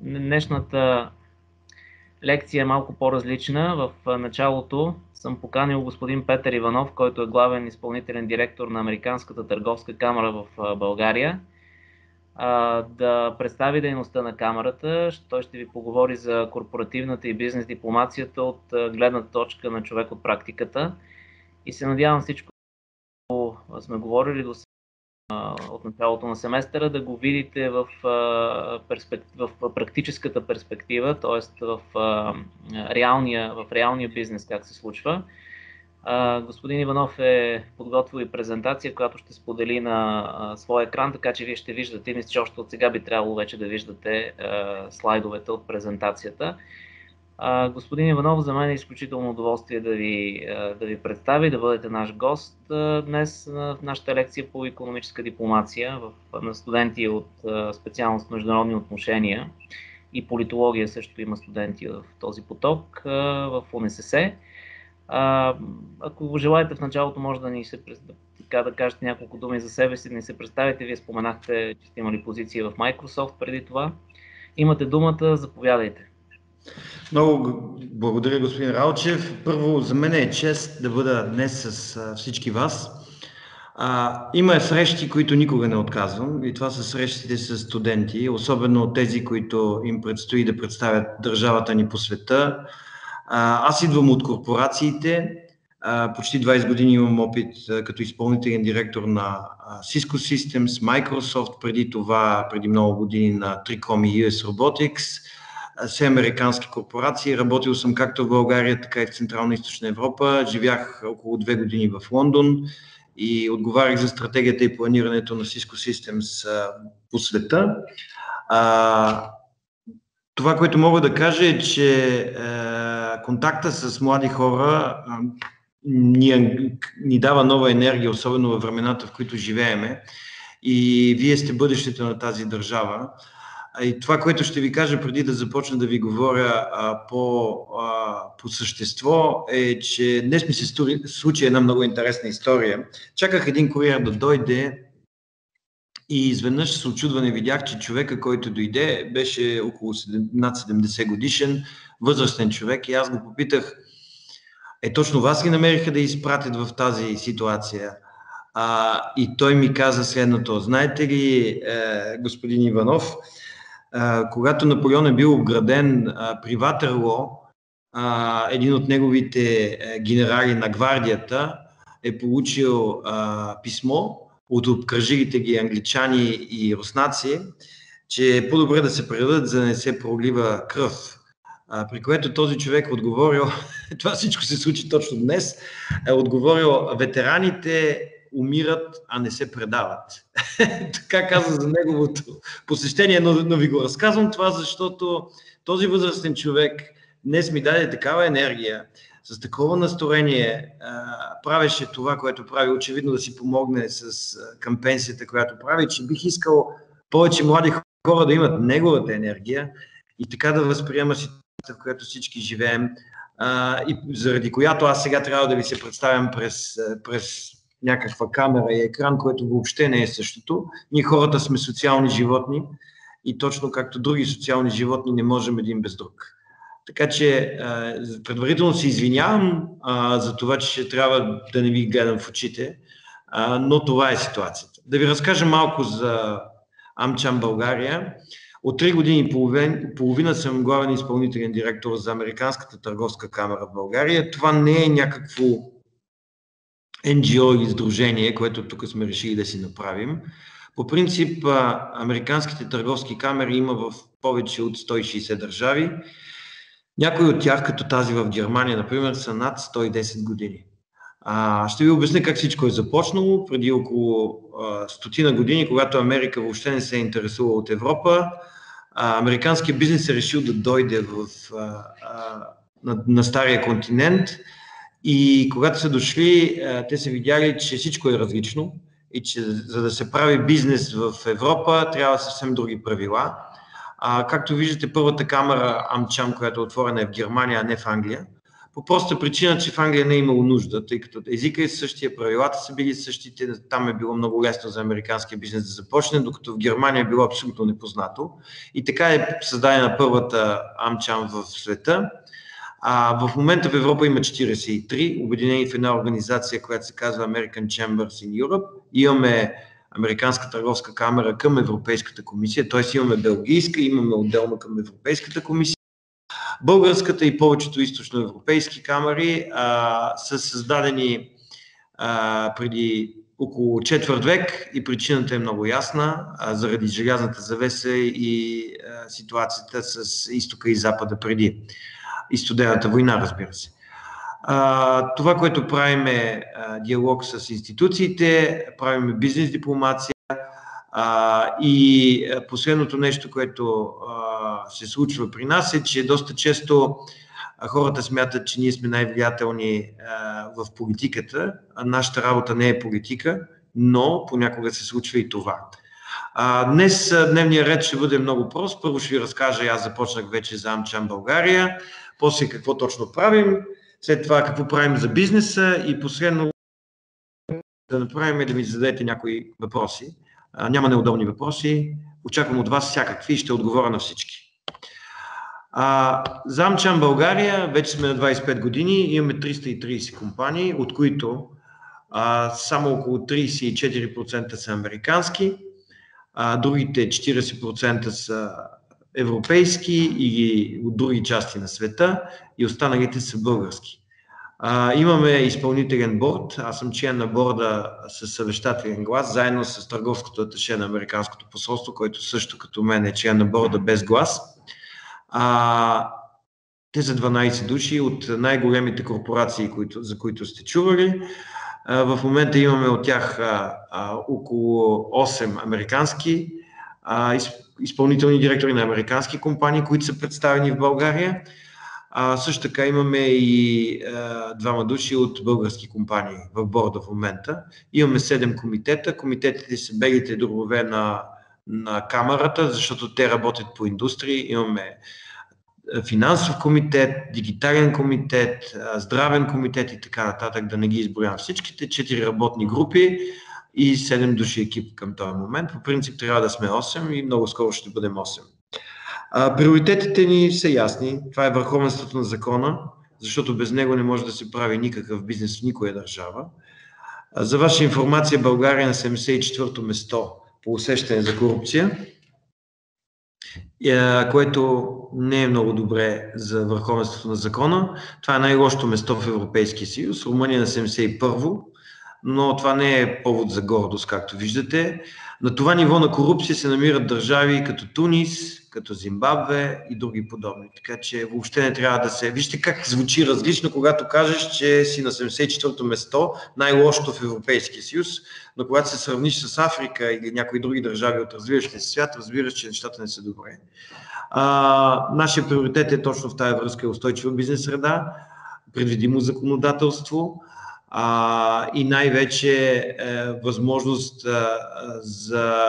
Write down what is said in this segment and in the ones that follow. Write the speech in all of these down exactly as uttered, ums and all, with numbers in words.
Днешната лекция е малко по-различна. В началото съм поканил господин Петър Иванов, който е главен изпълнителен директор на Американската търговска камара в България, да представи дейността на камарата. Той ще ви поговори за корпоративната и бизнес дипломацията от гледна точка на човек от практиката. И се надявам всичко, което сме говорили до от началото на семестъра, да го видите в, перспек... в практическата перспектива, т.е. в реалния, в реалния бизнес как се случва. Господин Иванов е подготвил и презентация, която ще сподели на своя екран, така че вие ще виждате, мисля, че още от сега би трябвало вече да виждате слайдовете от презентацията. Uh, господин Иванов, за мен е изключително удоволствие да ви, uh, да ви представи, да бъдете наш гост uh, днес uh, в нашата лекция по икономическа дипломация в, на студенти от uh, специалност международни отношения и политология също има студенти в този поток uh, в У Н С С. Uh, ако го желаете в началото, може да ни се така да кажете няколко думи за себе си, да ни се представите. Вие споменахте, че сте имали позиция в Microsoft преди това. Имате думата, заповядайте. Много благодаря, господин Ралчев. Първо, за мен е чест да бъда днес с всички вас. А, има срещи, които никога не отказвам, и това са срещите с студенти, особено тези, които им предстои да представят държавата ни по света. А, аз идвам от корпорациите, а, почти двайсет години имам опит а, като изпълнителен директор на а, Cisco Systems, Microsoft, преди това, преди много години на Tricom и Ю Ес Robotics. Все американски корпорации. Работил съм както в България, така и в Централна и Източна Европа. Живях около две години в Лондон и отговарях за стратегията и планирането на Cisco Systems по света. А, това, което мога да кажа е, че а, контакта с млади хора а, ни, ни дава нова енергия, особено във времената, в които живееме. И вие сте бъдещето на тази държава. И това, което ще ви кажа преди да започна да ви говоря а, по, а, по същество, е, че днес ми се стори, случи една много интересна история. Чаках един куриер да дойде и изведнъж с очудване видях, че човека, който дойде, беше около над седемдесет годишен, възрастен човек, и аз го попитах: е, точно вас ли намериха да изпратят в тази ситуация? А, и той ми каза следното: знаете ли, е, господин Иванов, Uh, когато Наполеон е бил обграден uh, при Ватерло, uh, един от неговите uh, генерали на гвардията е получил uh, писмо от обкръжилите ги англичани и руснаци, че е по-добре да се предадат, за да не се пролива кръв. Uh, при което този човек отговорил, това всичко се случи точно днес, е отговорил: ветераните умират, а не се предават. Така каза за неговото посещение, но, но ви го разказвам това, защото този възрастен човек днес ми даде такава енергия, с такова настроение, а, правеше това, което прави, очевидно да си помогне с, а, към пенсията, която прави, че бих искал повече млади хора да имат неговата енергия и така да възприема ситуацията, в която всички живеем, а, и заради която аз сега трябва да ви се представям през, през някаква камера и екран, което въобще не е същото. Ние хората сме социални животни и точно както други социални животни не можем един без друг. Така че предварително се извинявам а, за това, че ще трябва да не ви гледам в очите, а, но това е ситуацията. Да ви разкажа малко за AmCham България. От три години и половина, половина съм главен изпълнителен директор за Американската търговска камара в България. Това не е някакво Ен Джи О или сдружение, което тук сме решили да си направим. По принцип, американските търговски камери има в повече от сто и шейсет държави. Някои от тях, като тази в Германия, например, са над сто и десет години. А, ще ви обясня как всичко е започнало. Преди около а, стотина години, когато Америка въобще не се е интересувала от Европа, а, американският бизнес е решил да дойде в, а, а, на, на стария континент. И когато са дошли, те са видяли, че всичко е различно и че за да се прави бизнес в Европа, трябва съвсем други правила. А, както виждате, първата камера AmCham, която е отворена, е в Германия, а не в Англия. по проста причина, че в Англия не е имало нужда, тъй като езика е същия, правилата са били същите, там е било много лесно за американския бизнес да започне, докато в Германия е било абсолютно непознато. И така е създадена първата AmCham в света. А в момента в Европа има четиридесет и три, обединени в една организация, която се казва American Chambers in Europe. Имаме Американска търговска камера към Европейската комисия, т.е. имаме белгийска, имаме отделно към Европейската комисия. Българската и повечето източноевропейски камери а, са създадени а, преди около четвърт век и причината е много ясна, а, заради желязната завеса и а, ситуацията с изтока и запада преди и студената война, разбира се. А, това, което правим е а, диалог с институциите, правим бизнес дипломация а, и последното нещо, което а, се случва при нас е, че доста често а, хората смятат, че ние сме най-влиятелни а, в политиката, а нашата работа не е политика, но понякога се случва и това. А, днес дневният ред ще бъде много прост. Първо ще ви разкажа, аз започнах вече за AmCham България, после какво точно правим, след това какво правим за бизнеса и последно да направим е да ми зададете някои въпроси. А, няма неудобни въпроси, очаквам от вас всякакви и ще отговоря на всички. А, за AmCham България вече сме на двадесет и пет години, имаме триста и тридесет компании, от които а, само около тридесет и четири процента са американски, а другите четиридесет процента са европейски или от други части на света и останалите са български. А, имаме изпълнителен борд, аз съм член на борда със съвещателен глас, заедно с търговското аташе на Американското посолство, който също като мен е член на борда без глас. А, те са дванадесет души от най-големите корпорации, които, за които сте чували. В момента имаме от тях а, а, около осем американски а, изпълнителни директори на американски компании, които са представени в България. А, също така имаме и а, двама души от български компании в борда в момента. Имаме седем комитета. Комитетите са белите дробове на, на камерата, защото те работят по индустрии. Имаме финансов комитет, дигитален комитет, здравен комитет и така нататък, да не ги изброявам всичките, четири работни групи и седем души екип към този момент. По принцип трябва да сме осем и много скоро ще бъдем осем. А, приоритетите ни са ясни. Това е върховенството на закона, защото без него не може да се прави никакъв бизнес в никоя държава. А, за ваша информация, България е на седемдесет и четвърто место по усещане за корупция, което не е много добре за върховенството на закона. Това е най-лошото место в Европейския съюз. Румъния на седемдесет и първо, но това не е повод за гордост, както виждате. На това ниво на корупция се намират държави като Тунис, като Зимбабве и други подобни. Така че въобще не трябва да се... Вижте как звучи различно, когато кажеш, че си на седемдесет и четвърто место, най-лошото в Европейския съюз, но когато се сравниш с Африка или някои други държави от развиващия се свят, разбираш, че нещата не са добре. А, нашия приоритет е точно в тази връзка устойчива бизнес среда, предвидимо законодателство а, и най-вече е, възможност а, за,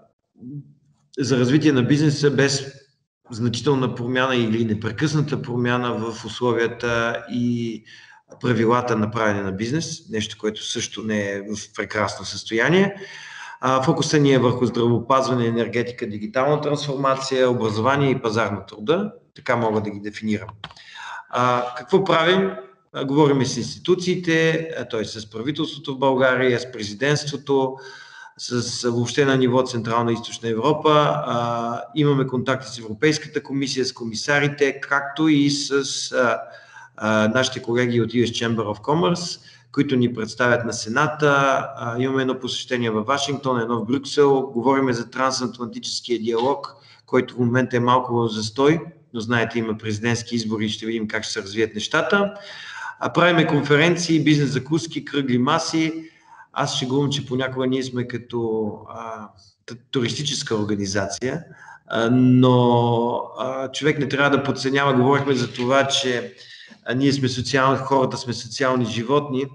за развитие на бизнеса без значителна промяна или непрекъсната промяна в условията и правилата на правене на бизнес, нещо, което също не е в прекрасно състояние. Фокусът ни е върху здравеопазване, енергетика, дигитална трансформация, образование и пазар на труда. Така мога да ги дефинирам. А, какво правим? А, говорим с институциите, т.е. с правителството в България, с президентството, с въобще на ниво Централна и Източна Европа. А, имаме контакти с Европейската комисия, с комисарите, както и с а, а, нашите колеги от ю ес Chamber of Commerce, които ни представят на Сената. А, имаме едно посещение в Вашингтон, едно в Брюксел. Говорим за трансатлантическия диалог, който в момента е малко в застой, но знаете, има президентски избори и ще видим как ще се развият нещата. А, правиме конференции, бизнес закуски, кръгли маси. Аз шегувам, че понякога ние сме като а, туристическа организация, а, но а, човек не трябва да подценява. Говорихме за това, че а, ние сме социални, хората сме социални животни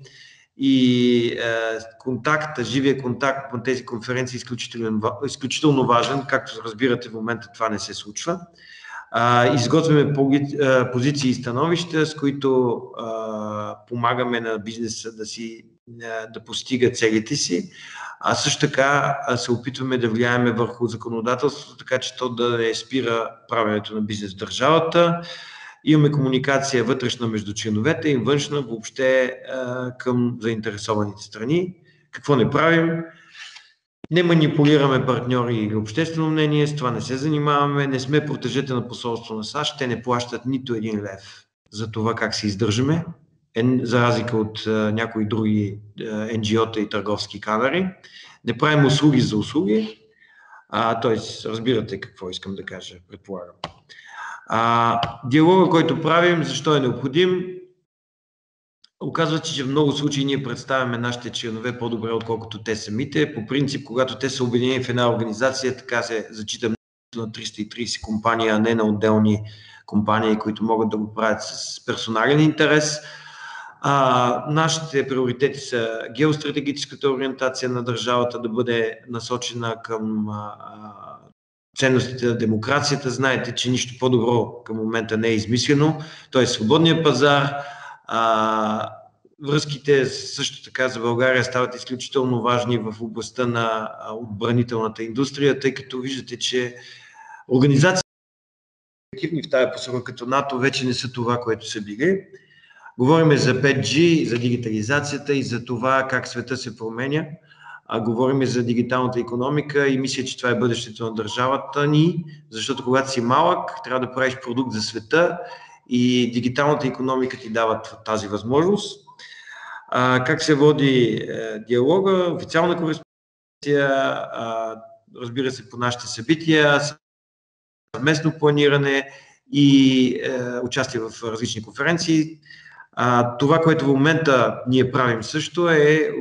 и а, контакта, живия контакт на тези конференции е изключително, изключително важен. Както разбирате, в момента това не се случва. А, изготвяме позиции и становища, с които а, помагаме на бизнеса да, си, да постига целите си, а също така се опитваме да влияеме върху законодателството, така че то да не спира правенето на бизнес в държавата. Имаме комуникация вътрешна между членовете и външна въобще а, към заинтересованите страни. Какво не правим? Не манипулираме партньори или обществено мнение, с това не се занимаваме, не сме протежете на посолство на САЩ, те не плащат нито един лев за това как се издържаме, за разлика от а, някои други ен джи о-та и търговски камери. Не правим услуги за услуги, т.е. разбирате какво искам да кажа, предполагам. А, диалога, който правим, защо е необходим? Оказва се, че в много случаи ние представяме нашите членове по-добре, отколкото те самите. По принцип, когато те са обединени в една организация, така се зачита на триста и трийсет компании, а не на отделни компании, които могат да го правят с персонален интерес. А, нашите приоритети са геостратегическата ориентация на държавата да бъде насочена към а, ценностите на демокрацията. Знаете, че нищо по-добро към момента не е измислено. Той е свободния пазар. А, връзките също така за България стават изключително важни в областта на отбранителната индустрия, тъй като виждате, че организации в тази посока като НАТО вече не са това, което са били. Говорим за пет джи, за дигитализацията и за това как света се променя. А, говорим за дигиталната икономика и мисля, че това е бъдещето на държавата ни, защото когато си малък, трябва да правиш продукт за света и дигиталната икономика ти дава тази възможност. А, как се води е, диалога, официална кореспонденция, а, разбира се, по нашите събития, съвместно планиране и е, участие в различни конференции. А, това, което в момента ние правим също е,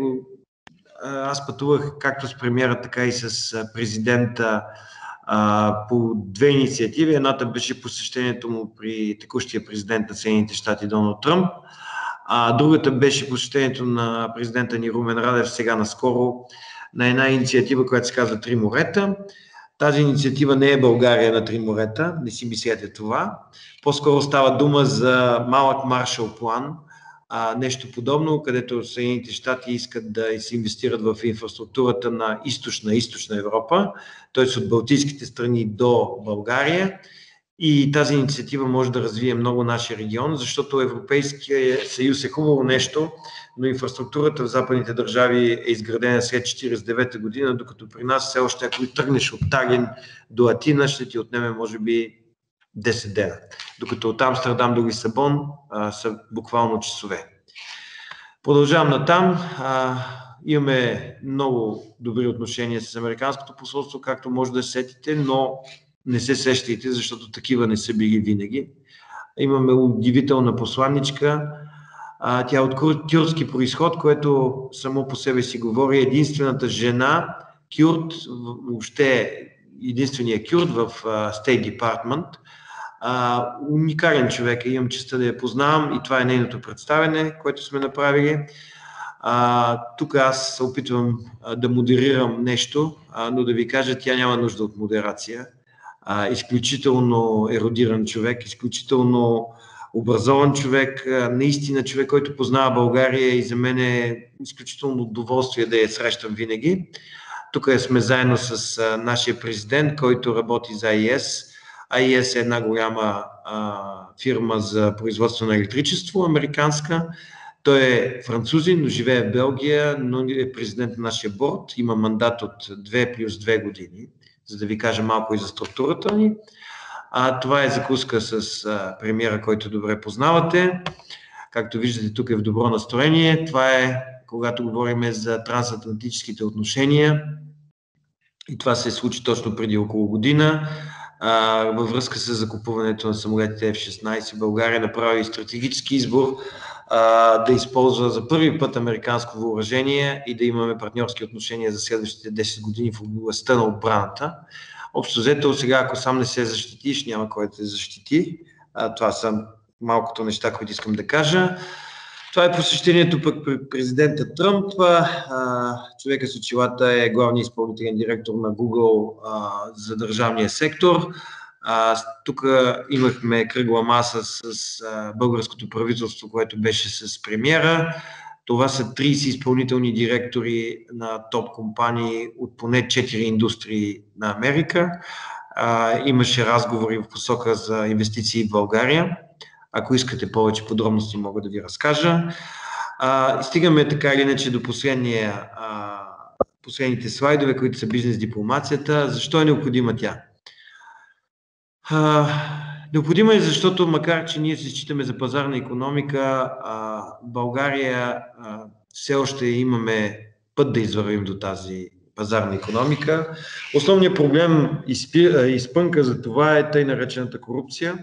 аз пътувах както с премиера, така и с президента а, по две инициативи. Едната беше посещението му при текущия президент на Съединените щати Доналд Тръмп, а другата беше посещението на президента ни Румен Радев сега наскоро на една инициатива, която се казва Три морета. Тази инициатива не е България на три морета, не си мислете това. По-скоро става дума за малък Маршал план, а, нещо подобно, където Съединените щати искат да се инвестират в инфраструктурата на източна, източна Европа, т.е. от Балтийските страни до България. И тази инициатива може да развие много нашия регион, защото Европейския съюз е хубаво нещо, но инфраструктурата в западните държави е изградена след четирийсет и девета година, докато при нас все още, ако тръгнеш от Талин до Атина, ще ти отнеме може би десет дена, докато от Амстердам до Лисабон а, са буквално часове. Продължавам натам. А, имаме много добри отношения с Американското посолство, както може да сетите, но не се сещайте, защото такива не са били винаги. Имаме удивителна посланничка. А, тя е от кюрдски произход, което само по себе си говори. Единствената жена кюрд, въобще единствения кюрд в uh, State Department. Uh, уникален човек е, имам честа да я познавам и това е нейното представяне, което сме направили. Uh, тук аз се опитвам uh, да модерирам нещо, uh, но да ви кажа, тя няма нужда от модерация. Uh, изключително еродиран човек, изключително образован човек, uh, наистина човек, който познава България и за мен е изключително удоволствие да я срещам винаги. Тук сме заедно с uh, нашия президент, който работи за ай и ес. ай и ес е една голяма а, фирма за производство на електричество, американска. Той е французин, но живее в Белгия, но е президент на нашия борд. Има мандат от две плюс две години, за да ви кажа малко и за структурата ни. А, това е закуска с а, премиера, който добре познавате. Както виждате, тук е в добро настроение. Това е когато говорим за трансатлантическите отношения. И това се случи точно преди около година. Uh, във връзка с закупуването на самолетите еф шестнайсет, България направи стратегически избор uh, да използва за първи път американско въоръжение и да имаме партньорски отношения за следващите десет години в областта на отбраната. Общо взето, сега ако сам не се защитиш, няма кой да те защити. Uh, това са малкото неща, които искам да кажа. Това е посещението пък при президента Тръмп. Човека с очилата е главният изпълнителен директор на Google а, за държавния сектор. Тук имахме кръгла маса с а, българското правителство, което беше с премиера. Това са трийсет изпълнителни директори на топ компании от поне четири индустрии на Америка. А, имаше разговори в посока за инвестиции в България. Ако искате повече подробности, мога да ви разкажа. А, стигаме така или иначе до последния, а, последните слайдове, които са бизнес дипломацията. Защо е необходима тя? А, необходима е, защото макар че ние се считаме за пазарна икономика, а, България а, все още имаме път да извървим до тази пазарна икономика. Основният проблем изпи, изпънка за това е тъй наречената корупция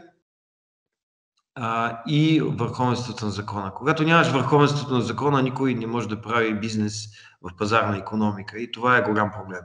а, и върховенството на закона. Когато нямаш върховенството на закона, никой не може да прави бизнес в пазарна икономика и това е голям проблем.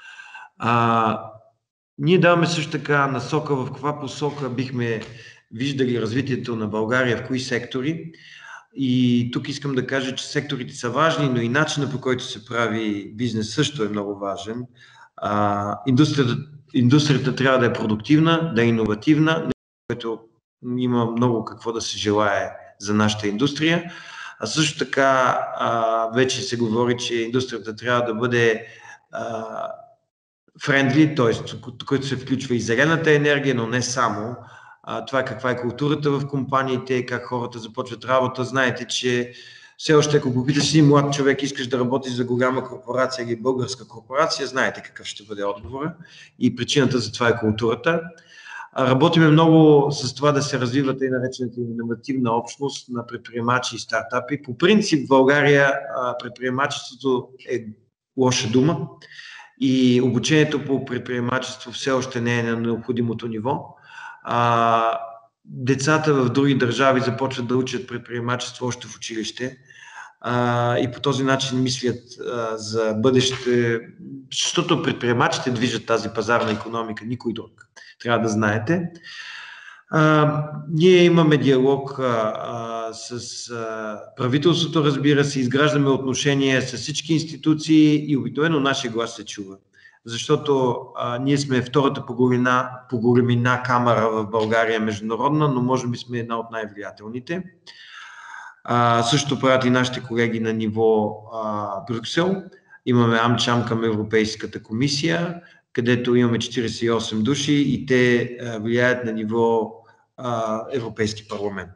А, ние даваме също така насока в каква посока бихме виждали развитието на България, в кои сектори. И тук искам да кажа, че секторите са важни, но и начинът, по който се прави бизнес също е много важен. А, индустрията, индустрията трябва да е продуктивна, да е иновативна, което има много какво да се желае за нашата индустрия. А също така а, вече се говори, че индустрията трябва да бъде а, френдли, т.е. който се включва и зелената енергия, но не само. А, това е каква е културата в компаниите, как хората започват работа. Знаете, че все още ако попиташ един млад човек, искаш да работиш за голяма корпорация или българска корпорация, знаете какъв ще бъде отговора. И причината за това е културата. А, работиме много с това да се развиват и наречената иновативна общност на предприемачи и стартапи. По принцип в България а, предприемачеството е лоша дума. И обучението по предприемачество все още не е на необходимото ниво. А, децата в други държави започват да учат предприемачество още в училище а, и по този начин мислят а, за бъдеще, защото предприемачите движат тази пазарна икономика, никой друг. Трябва да знаете. А, ние имаме диалог а, с а, правителството, разбира се, изграждаме отношения с всички институции и обикновено нашия глас се чува. Защото а, ние сме втората по големина, по големина камара в България международна, но може би сме една от най-влиятелните. А, също правят и нашите колеги на ниво а, Брюксел. Имаме AmCham към Европейската комисия, където имаме четирийсет и осем души и те а, влияят на ниво а, Европейски парламент.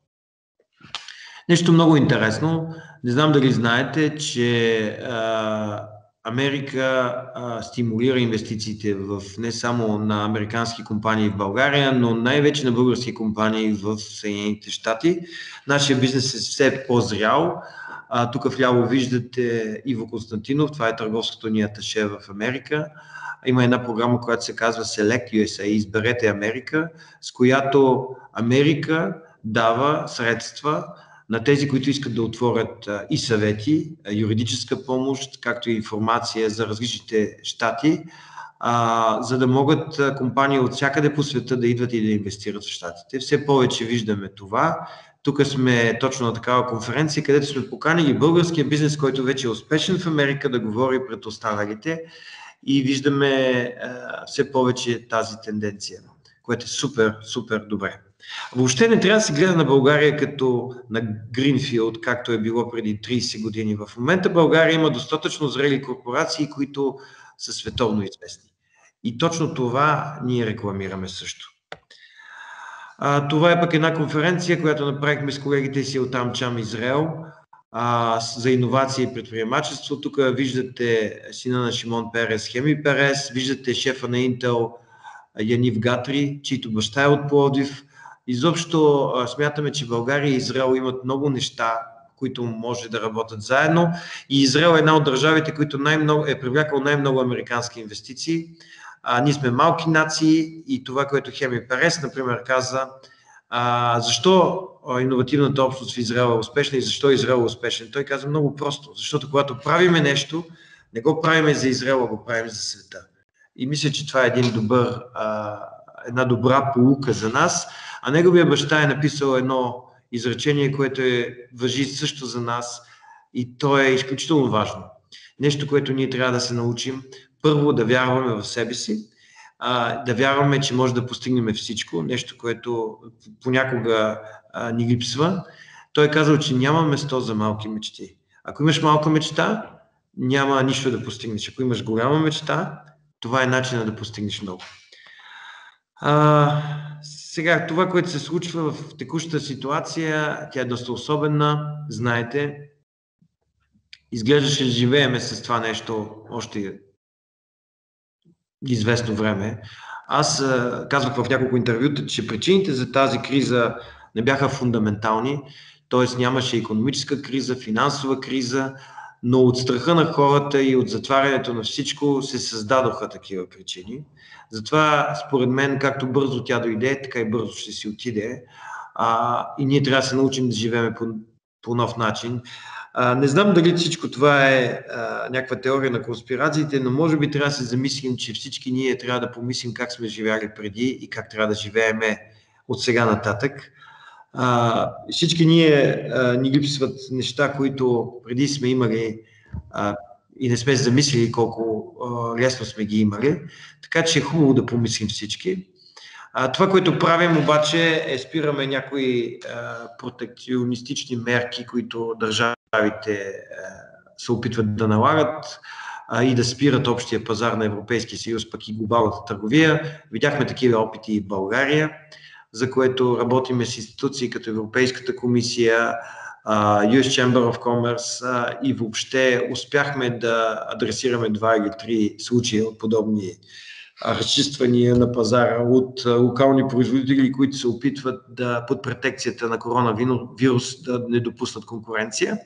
Нещо много интересно, не знам дали знаете, че а, Америка а, стимулира инвестициите в не само на американски компании в България, но най-вече на български компании в Съединените щати. Нашия бизнес е все по-зрял. А, тук вляво виждате Иво Константинов, това е търговското ни аташе в Америка. Има една програма, която се казва Select ю ес ей, изберете Америка, с която Америка дава средства на тези, които искат да отворят а, и съвети, а, юридическа помощ, както и информация за различните щати, а, за да могат а, компании от всякъде по света да идват и да инвестират в щатите. Все повече виждаме това. Тук сме точно на такава конференция, където сме поканили българския бизнес, който вече е успешен в Америка, да говори пред останалите и виждаме а, все повече тази тенденция, което е супер, супер добре. Въобще не трябва да се гледа на България като на Гринфилд, както е било преди трийсет години. В момента България има достатъчно зрели корпорации, които са световно известни. И точно това ние рекламираме също. А, това е пък една конференция, която направихме с колегите си от AmCham Израел а, за иновации и предприемачество. Тук виждате сина на Шимон Перес, Хеми Перес, виждате шефа на Intel Янив Гатри, чийто баща е от Пловдив. Изобщо а, смятаме, че България и Израел имат много неща, които може да работят заедно. И Израел е една от държавите, които най-много, е привлякал най-много американски инвестиции. А, ние сме малки нации и това, което Хеми Перес, например, каза, а, защо иновативната общност в Израел е успешна и защо Израел е успешен. Той каза много просто, защото когато правиме нещо, не го правиме за Израел, а го правим за света. И мисля, че това е един добър, а, една добра поука за нас. А неговия баща е написал едно изречение, което е, важи също за нас и то е изключително важно. Нещо, което ние трябва да се научим. Първо да вярваме в себе си, а, да вярваме, че може да постигнем всичко, нещо, което понякога а, ни липсва. Той е казал, че няма место за малки мечти. Ако имаш малка мечта, няма нищо да постигнеш. Ако имаш голяма мечта, това е начинът да постигнеш много. А, сега, това, което се случва в текущата ситуация, тя е доста особена, знаете. Изглеждаше да живееме с това нещо още известно време. Аз а, казвах в няколко интервюта, че причините за тази криза не бяха фундаментални, т.е. нямаше икономическа криза, финансова криза, но от страха на хората и от затварянето на всичко се създадоха такива причини. Затова, според мен, както бързо тя дойде, така и бързо ще си отиде. А, и ние трябва да се научим да живеем по, по нов начин. А, не знам дали всичко това е а, някаква теория на конспирациите, но може би трябва да се замислим, че всички ние трябва да помислим как сме живяли преди и как трябва да живееме от сега нататък. А, всички ние а, ни липсват неща, които преди сме имали а, и не сме замислили колко а, лесно сме ги имали, така че е хубаво да помислим всички. А, това, което правим обаче е спираме някои а, протекционистични мерки, които държавите а, се опитват да налагат а, и да спират общия пазар на Европейския съюз, пък и глобалната търговия. Видяхме такива опити и в България, за което работиме с институции като Европейската комисия, ю ес Chamber of Commerce и въобще успяхме да адресираме два или три случая от подобни разчиствания на пазара от локални производители, които се опитват да под претекцията на коронавирус да не допуснат конкуренция.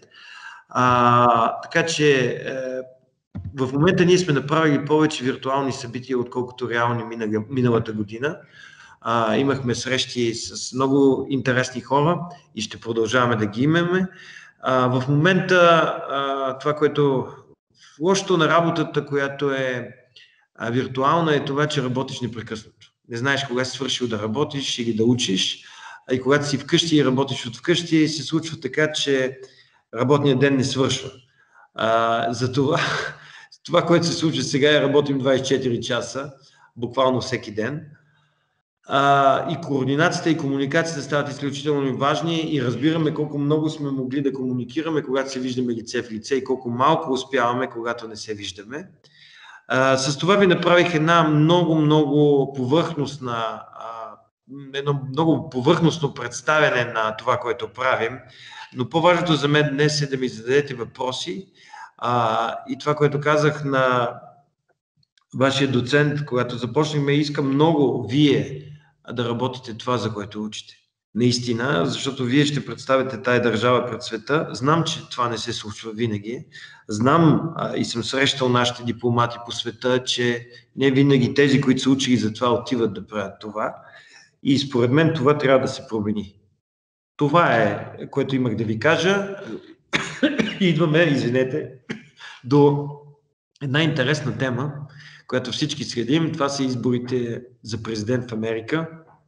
А, така че е, в момента ние сме направили повече виртуални събития, отколкото реални миналата година. А, имахме срещи с много интересни хора и ще продължаваме да ги имаме. А, в момента а, това, което лошото на работата, която е а, виртуална, е това, че работиш непрекъснато. Не знаеш кога си свършил да работиш или да учиш, а и когато си вкъщи и работиш от вкъщи, се случва така, че работният ден не свършва. А, затова това, което се случва сега е работим двайсет и четири часа, буквално всеки ден. Uh, и координацията и комуникацията стават изключително важни и разбираме колко много сме могли да комуникираме, когато се виждаме лице в лице и колко малко успяваме, когато не се виждаме. Uh, с това ви направих една много, много повърхностна, uh, едно много повърхностно представяне на това, което правим, но по-важното за мен днес е да ми зададете въпроси uh, и това, което казах на вашия доцент, когато започнахме, искам много вие да работите това, за което учите. Наистина, защото вие ще представите тая държава пред света. Знам, че това не се случва винаги. Знам а, и съм срещал нашите дипломати по света, че не винаги тези, които са учили за това, отиват да правят това. И според мен това трябва да се промени. Това е, което имах да ви кажа. И идваме, извинете, до една интересна тема, която всички следим. Това са изборите за президент в Америка.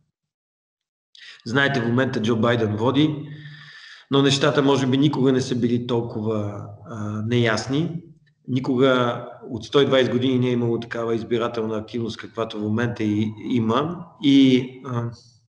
Знаете, в момента Джо Байден води, но нещата може би никога не са били толкова а, неясни. Никога от сто и двайсет години не е имало такава избирателна активност, каквато в момента и, има. И а,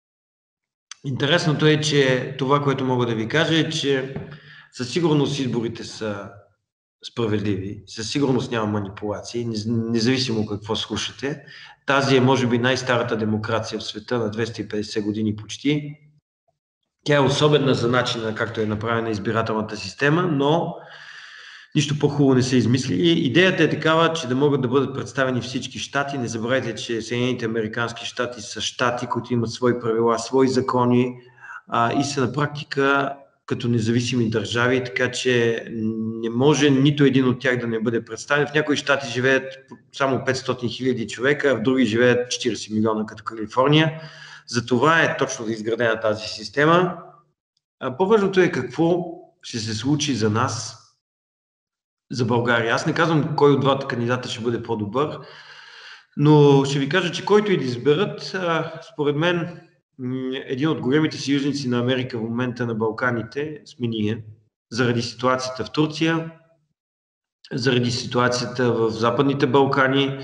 интересното е, че това, което мога да ви кажа е, че със сигурност изборите са справедливи, със сигурност няма манипулации, независимо какво слушате. Тази е, може би, най-старата демокрация в света, на двеста и петдесет години почти. Тя е особена за начина, както е направена избирателната система, но нищо по-хубаво не са измислили. Идеята е такава, че да могат да бъдат представени всички щати. Не забравяйте, че Съединените американски щати са щати, които имат свои правила, свои закони а, и са на практика като независими държави, така че не може нито един от тях да не бъде представен. В някои щати живеят само петстотин хиляди човека, а в други живеят четирийсет милиона, като Калифорния. Затова е точно да изградена тази система. По-важното е какво ще се случи за нас, за България. Аз не казвам кой от двата кандидата ще бъде по-добър, но ще ви кажа, че който и да изберат, според мен, един от големите съюзници на Америка в момента на Балканите сме ние, заради ситуацията в Турция, заради ситуацията в Западните Балкани,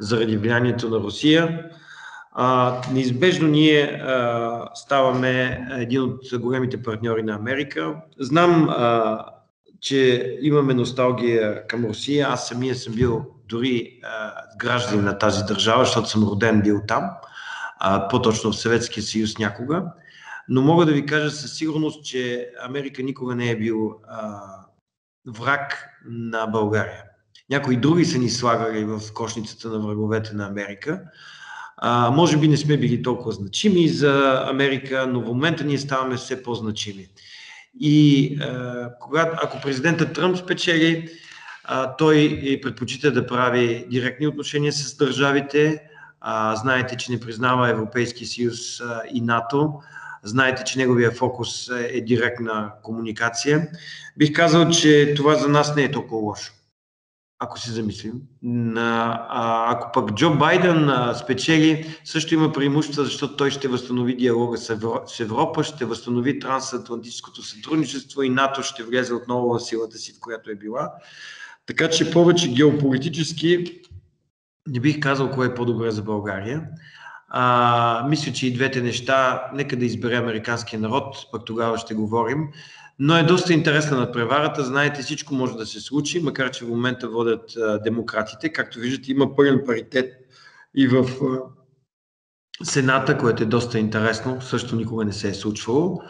заради влиянието на Русия. А, неизбежно ние а, ставаме един от големите партньори на Америка. Знам, а, че имаме носталгия към Русия. Аз самия съм бил дори а, гражданин на тази държава, защото съм роден бил там, а, по-точно в Съветския съюз някога. Но мога да ви кажа със сигурност, че Америка никога не е бил а, враг на България. Някои други са ни слагали в кошницата на враговете на Америка. А, може би не сме били толкова значими за Америка, но в момента ние ставаме все по-значими. И а, когато, ако президентът Тръмп спечели, а, той предпочита да прави директни отношения с държавите. А, знаете, че не признава Европейския съюз а, и НАТО. Знаете, че неговия фокус е директна комуникация. Бих казал, че това за нас не е толкова лошо, ако се замислим. А, ако пък Джо Байден а, спечели, също има преимущество, защото той ще възстанови диалога с, Евро, с Европа, ще възстанови трансатлантическото сътрудничество и НАТО ще влезе отново в силата си, в която е била. Така че повече геополитически не бих казал кое е по-добре за България. А, мисля, че и двете неща, нека да избере американския народ, пък тогава ще говорим. Но е доста интересна надпреварата. Знаете, всичко може да се случи, макар че в момента водят а, демократите. Както виждате, има пълен паритет и в а, Сената, което е доста интересно. Също никога не се е случвало.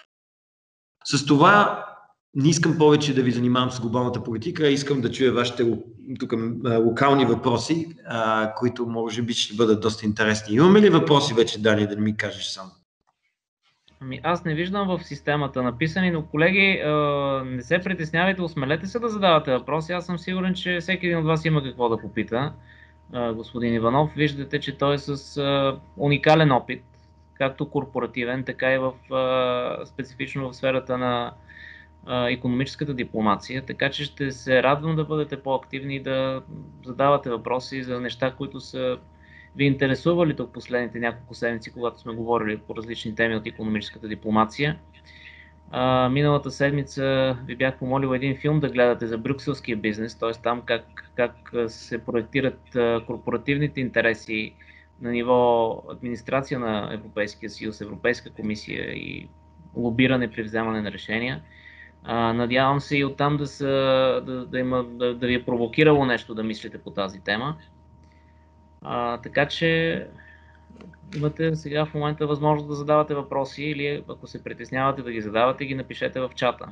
С това не искам повече да ви занимавам с глобалната политика, искам да чуя вашите тук, локални въпроси, а, които може би ще бъдат доста интересни. Имаме ли въпроси вече, Дани, да ми кажеш само? Ами аз не виждам в системата написани, но колеги, не се притеснявайте, осмелете се да задавате въпроси. Аз съм сигурен, че всеки един от вас има какво да попита. Господин Иванов, виждате, че той е с уникален опит, както корпоративен, така и в, специфично в сферата на икономическата дипломация, така че ще се радвам да бъдете по-активни и да задавате въпроси за неща, които са ви интересували тук последните няколко седмици, когато сме говорили по различни теми от икономическата дипломация. А, миналата седмица ви бях помолил един филм да гледате за брюкселския бизнес, т.е. там как, как се проектират корпоративните интереси на ниво администрация на Европейския съюз, Европейска комисия и лобиране при вземане на решения. А, надявам се и оттам да, са, да, да, има, да, да ви е провокирало нещо да мислите по тази тема. А, така че имате сега в момента възможност да задавате въпроси или ако се притеснявате да ги задавате, ги напишете в чата.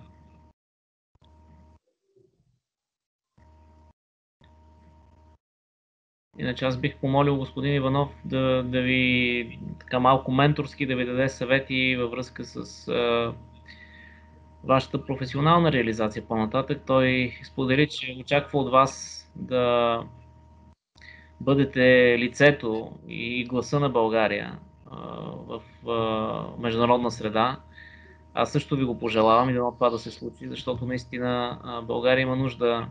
Иначе аз бих помолил господин Иванов да, да ви така малко менторски да ви даде съвети във връзка с а, вашата професионална реализация по-нататък. Той сподели, че очаква от вас да бъдете лицето и гласа на България а, в а, международна среда. Аз също ви го пожелавам и дано това да се случи, защото наистина а, България има нужда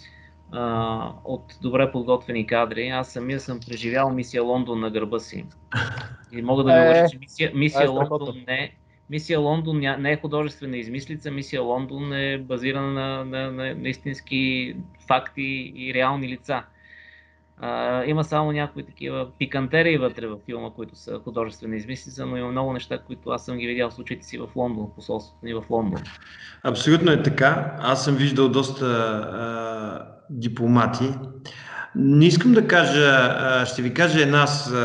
а, от добре подготвени кадри. Аз самия съм преживял мисия Лондон на гърба си. И мога да ви уверя, че мисия, мисия, е Лондон не, мисия Лондон не е художествена измислица, мисия Лондон е базирана на, на, на, на истински факти и реални лица. Uh, има само някои такива пикантерии вътре във филма, които са художествена измислица, но има много неща, които аз съм ги видял в случаите си в Лондон, посолството ни в Лондон. Абсолютно е така. Аз съм виждал доста а, дипломати. Не искам да кажа, а, ще ви кажа една,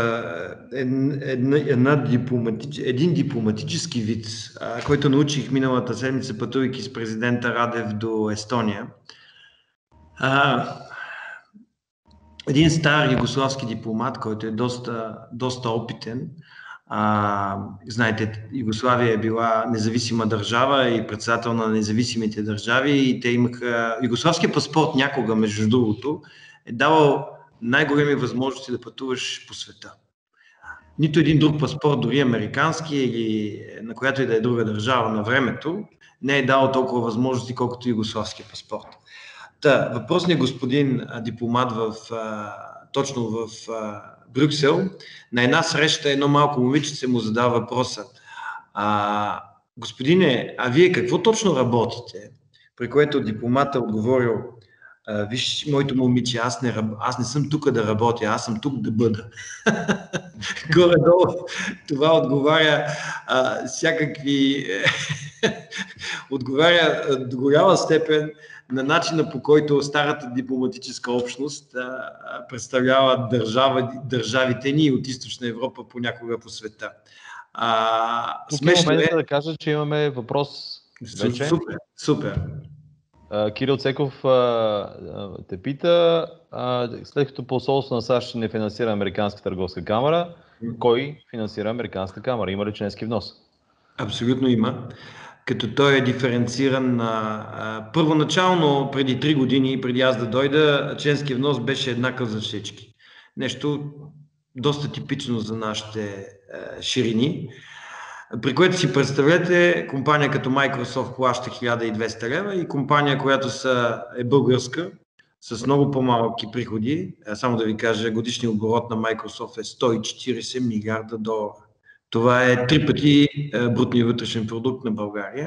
една, една дипломатич, един дипломатически вид, а, който научих миналата седмица, пътувайки с президента Радев до Естония. А, един стар югославски дипломат, който е доста, доста опитен. А, знаете, Югославия е била независима държава и председател на независимите държави и те имаха... Югославския паспорт някога, между другото, е давал най-големи възможности да пътуваш по света. Нито един друг паспорт, дори американски или на която и да е друга държава на времето, не е дал толкова възможности, колкото югославския паспорт. Та, въпросният господин а, дипломат в, а, точно в а, Брюксел, на една среща едно малко момичице му задава въпроса: а, господине, а вие какво точно работите? При което дипломата отговорил: а, виж, моето момиче, аз не, аз не съм тук да работя, аз съм тук да бъда. Горе-долу това отговаря а, всякакви... отговаря до голяма степен на начина, по който старата дипломатическа общност а, представлява държава, държавите ни от Източна Европа понякога по света. А, Тук е смешно момента е... да кажа, че имаме въпрос вече. Супер, супер. Кирил Цеков а, те пита, а, след като посолство на САЩ не финансира Американска търговска камара, кой финансира Американска камара? Има ли членски внос? Абсолютно има. Като той е диференциран. А, а, първоначално, преди три години, преди аз да дойда, членски внос беше еднакъв за всички. Нещо доста типично за нашите а, ширини. При което си представете, компания като Microsoft плаща хиляда и двеста лева и компания, която са, е българска, с много по-малки приходи, само да ви кажа, годишният оборот на Microsoft е сто и четиридесет милиарда долара. Това е три пъти брутния вътрешен продукт на България.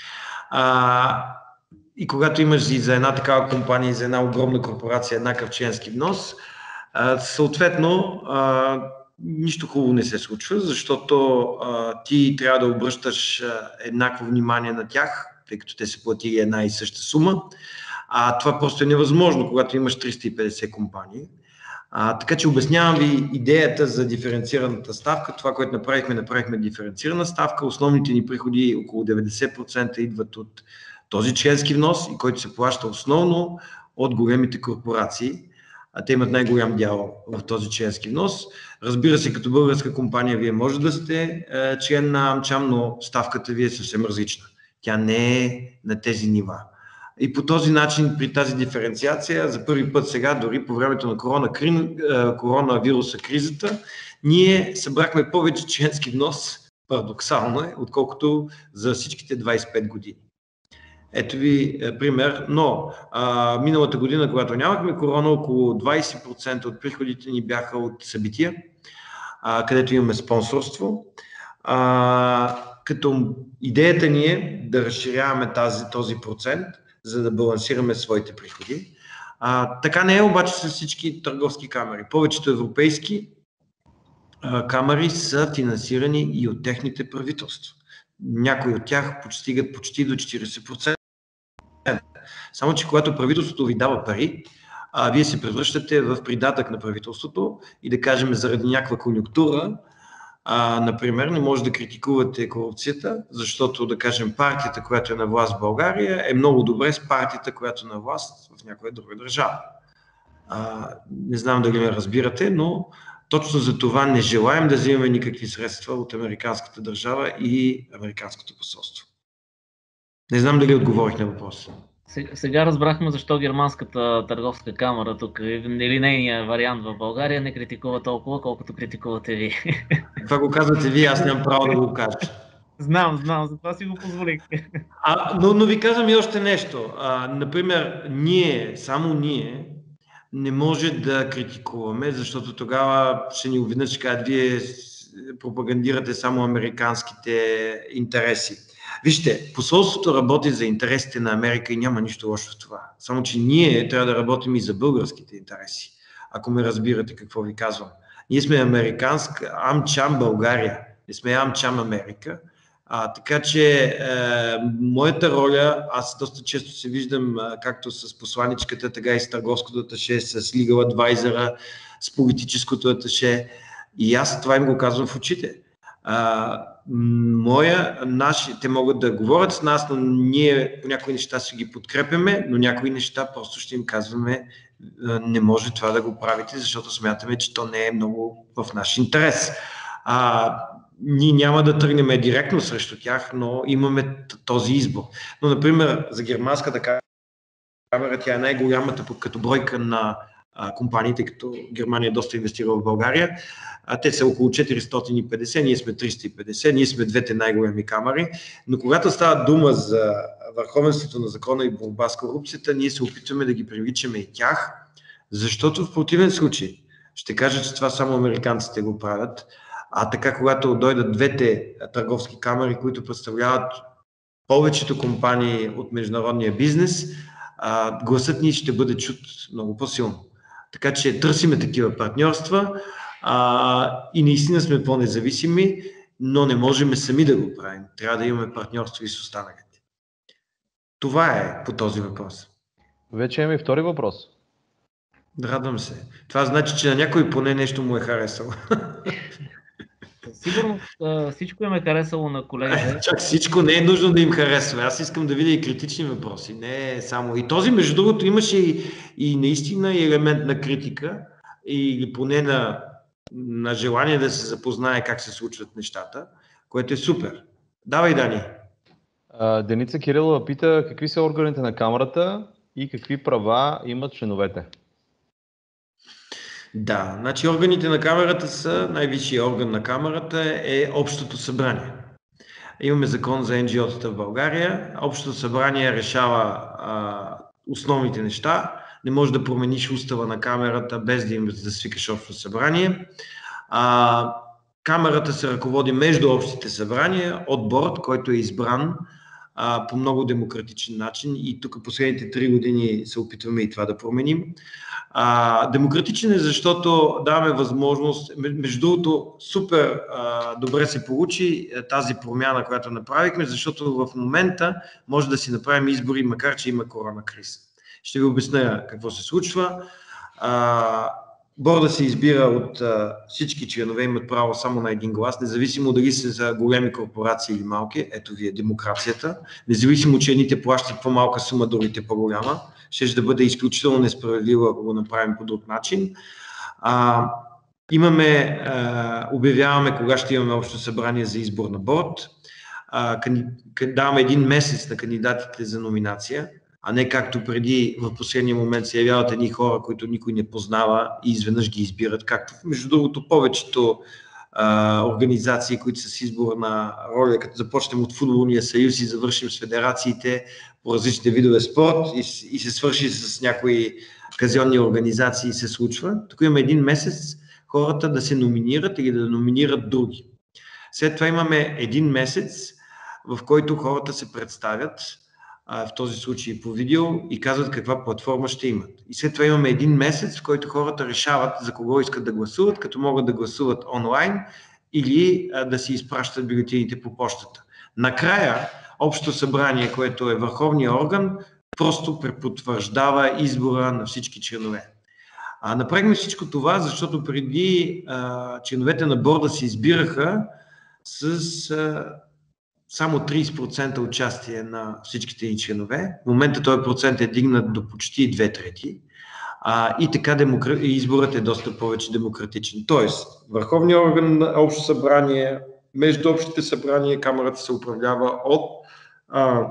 А, и когато имаш и за една такава компания, и за една огромна корпорация еднакъв членски внос, а, съответно а, нищо хубаво не се случва, защото а, ти трябва да обръщаш а, еднакво внимание на тях, тъй като те са платили една и съща сума. А това просто е невъзможно, когато имаш триста и петдесет компании. А, така че обяснявам ви идеята за диференцираната ставка. Това, което направихме, направихме диференцирана ставка. Основните ни приходи, около деветдесет процента, идват от този членски внос, и който се плаща основно от големите корпорации. А те имат най-голям дял в този членски внос. Разбира се, като българска компания, вие може да сте е, член на AmCham, но ставката ви е съвсем различна. Тя не е на тези нива. И по този начин, при тази диференциация, за първи път сега, дори по времето на корона, коронавируса кризата, ние събрахме повече членски внос, парадоксално е, отколкото за всичките двадесет и пет години. Ето ви е, пример, но а, миналата година, когато нямахме корона, около двадесет процента от приходите ни бяха от събития, а, където имаме спонсорство. А, като идеята ни е да разширяваме тази, този процент, за да балансираме своите приходи. А, така не е обаче с всички търговски камери. Повечето европейски а, камери са финансирани и от техните правителства. Някои от тях стигат почти до четиридесет процента. Само че когато правителството ви дава пари, а, вие се превръщате в придатък на правителството и да кажем заради някаква конюнктура, А, например, не може да критикувате корупцията, защото, да кажем, партията, която е на власт в България, е много добре с партията, която е на власт в някоя друга държава. А, не знам дали ме разбирате, но точно за това не желаем да взимаме никакви средства от американската държава и американското посолство. Не знам дали отговорих на въпроса. Сега разбрахме защо германската търговска камара, тук или нейния вариант в България, не критикува толкова, колкото критикувате ви. Това го казвате вие, аз нямам право да го кажа. Знам, знам, затова си го позволих. А, но, но ви казвам и още нещо. А, например, ние, само ние, не може да критикуваме, защото тогава ще ни обвинят, че кажат, вие пропагандирате само американските интереси. Вижте, посолството работи за интересите на Америка и няма нищо лошо в това. Само че ние трябва да работим и за българските интереси, ако ме разбирате какво ви казвам. Ние сме американска AmCham Bulgaria, не сме AmCham Америка. А, така че е, моята роля, аз доста често се виждам е, както с посланичката, така и с търговското аташе, с legal advisor, с политическото аташе, и аз това им го казвам в очите. А, моя, наши, те могат да говорят с нас, но ние по някои неща си ги подкрепяме, но някои неща просто ще им казваме, не може това да го правите, защото смятаме, че то не е много в наш интерес. А, ние няма да тръгнем директно срещу тях, но имаме този избор. Но, например, за германската камера, тя е най-голямата като бройка на а, компаниите, като Германия доста инвестира в България. А те са около четиристотин и петдесет, ние сме триста и петдесет, ние сме двете най-големи камери. Но когато става дума за върховенството на закона и борба с корупцията, ние се опитваме да ги привличаме и тях, защото в противен случай ще кажа, че това само американците го правят. А така, когато дойдат двете търговски камери, които представляват повечето компании от международния бизнес, а, гласът ни ще бъде чут много по-силно. Така че търсиме такива партньорства а, и наистина сме по-независими, но не можем сами да го правим. Трябва да имаме партньорство и с останалите. Това е по този въпрос. Вече имаме и втори въпрос. Радвам се. Това значи, че на някой поне нещо му е харесало. Сигурно всичко им е харесало на колегите. Чак всичко не е нужно да им харесва. Аз искам да видя и критични въпроси. Не само. И този, между другото, имаше и, и наистина елемент на критика, или поне на, на желание да се запознае как се случват нещата, което е супер. Давай, Дани. Деница Кирилова пита какви са органите на камерата и какви права имат членовете. Да, значи органите на камерата са, най-висшият орган на камерата е Общото събрание. Имаме закон за ен джи о-тата в България. Общото събрание решава а, основните неща. Не можеш да промениш устава на камерата без да им да свикаш Общото събрание. А, камерата се ръководи между общите събрания от борд, който е избран а, по много демократичен начин и тук последните три години се опитваме и това да променим. А, демократичен е, защото даваме възможност, между другото, супер а, добре се получи тази промяна, която направихме, защото в момента може да си направим избори, макар че има корона криза. Ще ви обясня какво се случва. А, борда се избира от а, всички членове, имат право само на един глас, независимо дали са за големи корпорации или малки, ето ви е демокрацията, независимо, че едните плащат по-малка сума, другите по-голяма. Ще да бъде изключително несправедливо, ако го направим по друг начин. А, имаме, а, обявяваме кога ще имаме общо събрание за избор на борд. А, даваме един месец на кандидатите за номинация, а не както преди в последния момент се явяват едни хора, които никой не познава и изведнъж ги избират, както между другото повечето а, организации, които са с изборна роля, като започнем от футболния съюз и завършим с федерациите по различните видове спорт и, и се свърши с някои казионни организации и се случва. Тук имаме един месец хората да се номинират или да номинират други. След това имаме един месец, в който хората се представят, в този случай по видео, и казват каква платформа ще имат. И след това имаме един месец, в който хората решават за кого искат да гласуват, като могат да гласуват онлайн или да си изпращат бюлетините по почтата. Накрая, Общото събрание, което е върховният орган, просто препотвърждава избора на всички членове. А, направихме всичко това, защото преди а, членовете на борда се избираха с а, само трийсет процента участие на всичките ни членове. В момента този процент е дигнат до почти две трети. А, и така демокра... изборът е доста повече демократичен. Тоест, върховният орган на Общо събрание, между общите събрания, камерата се управлява от а,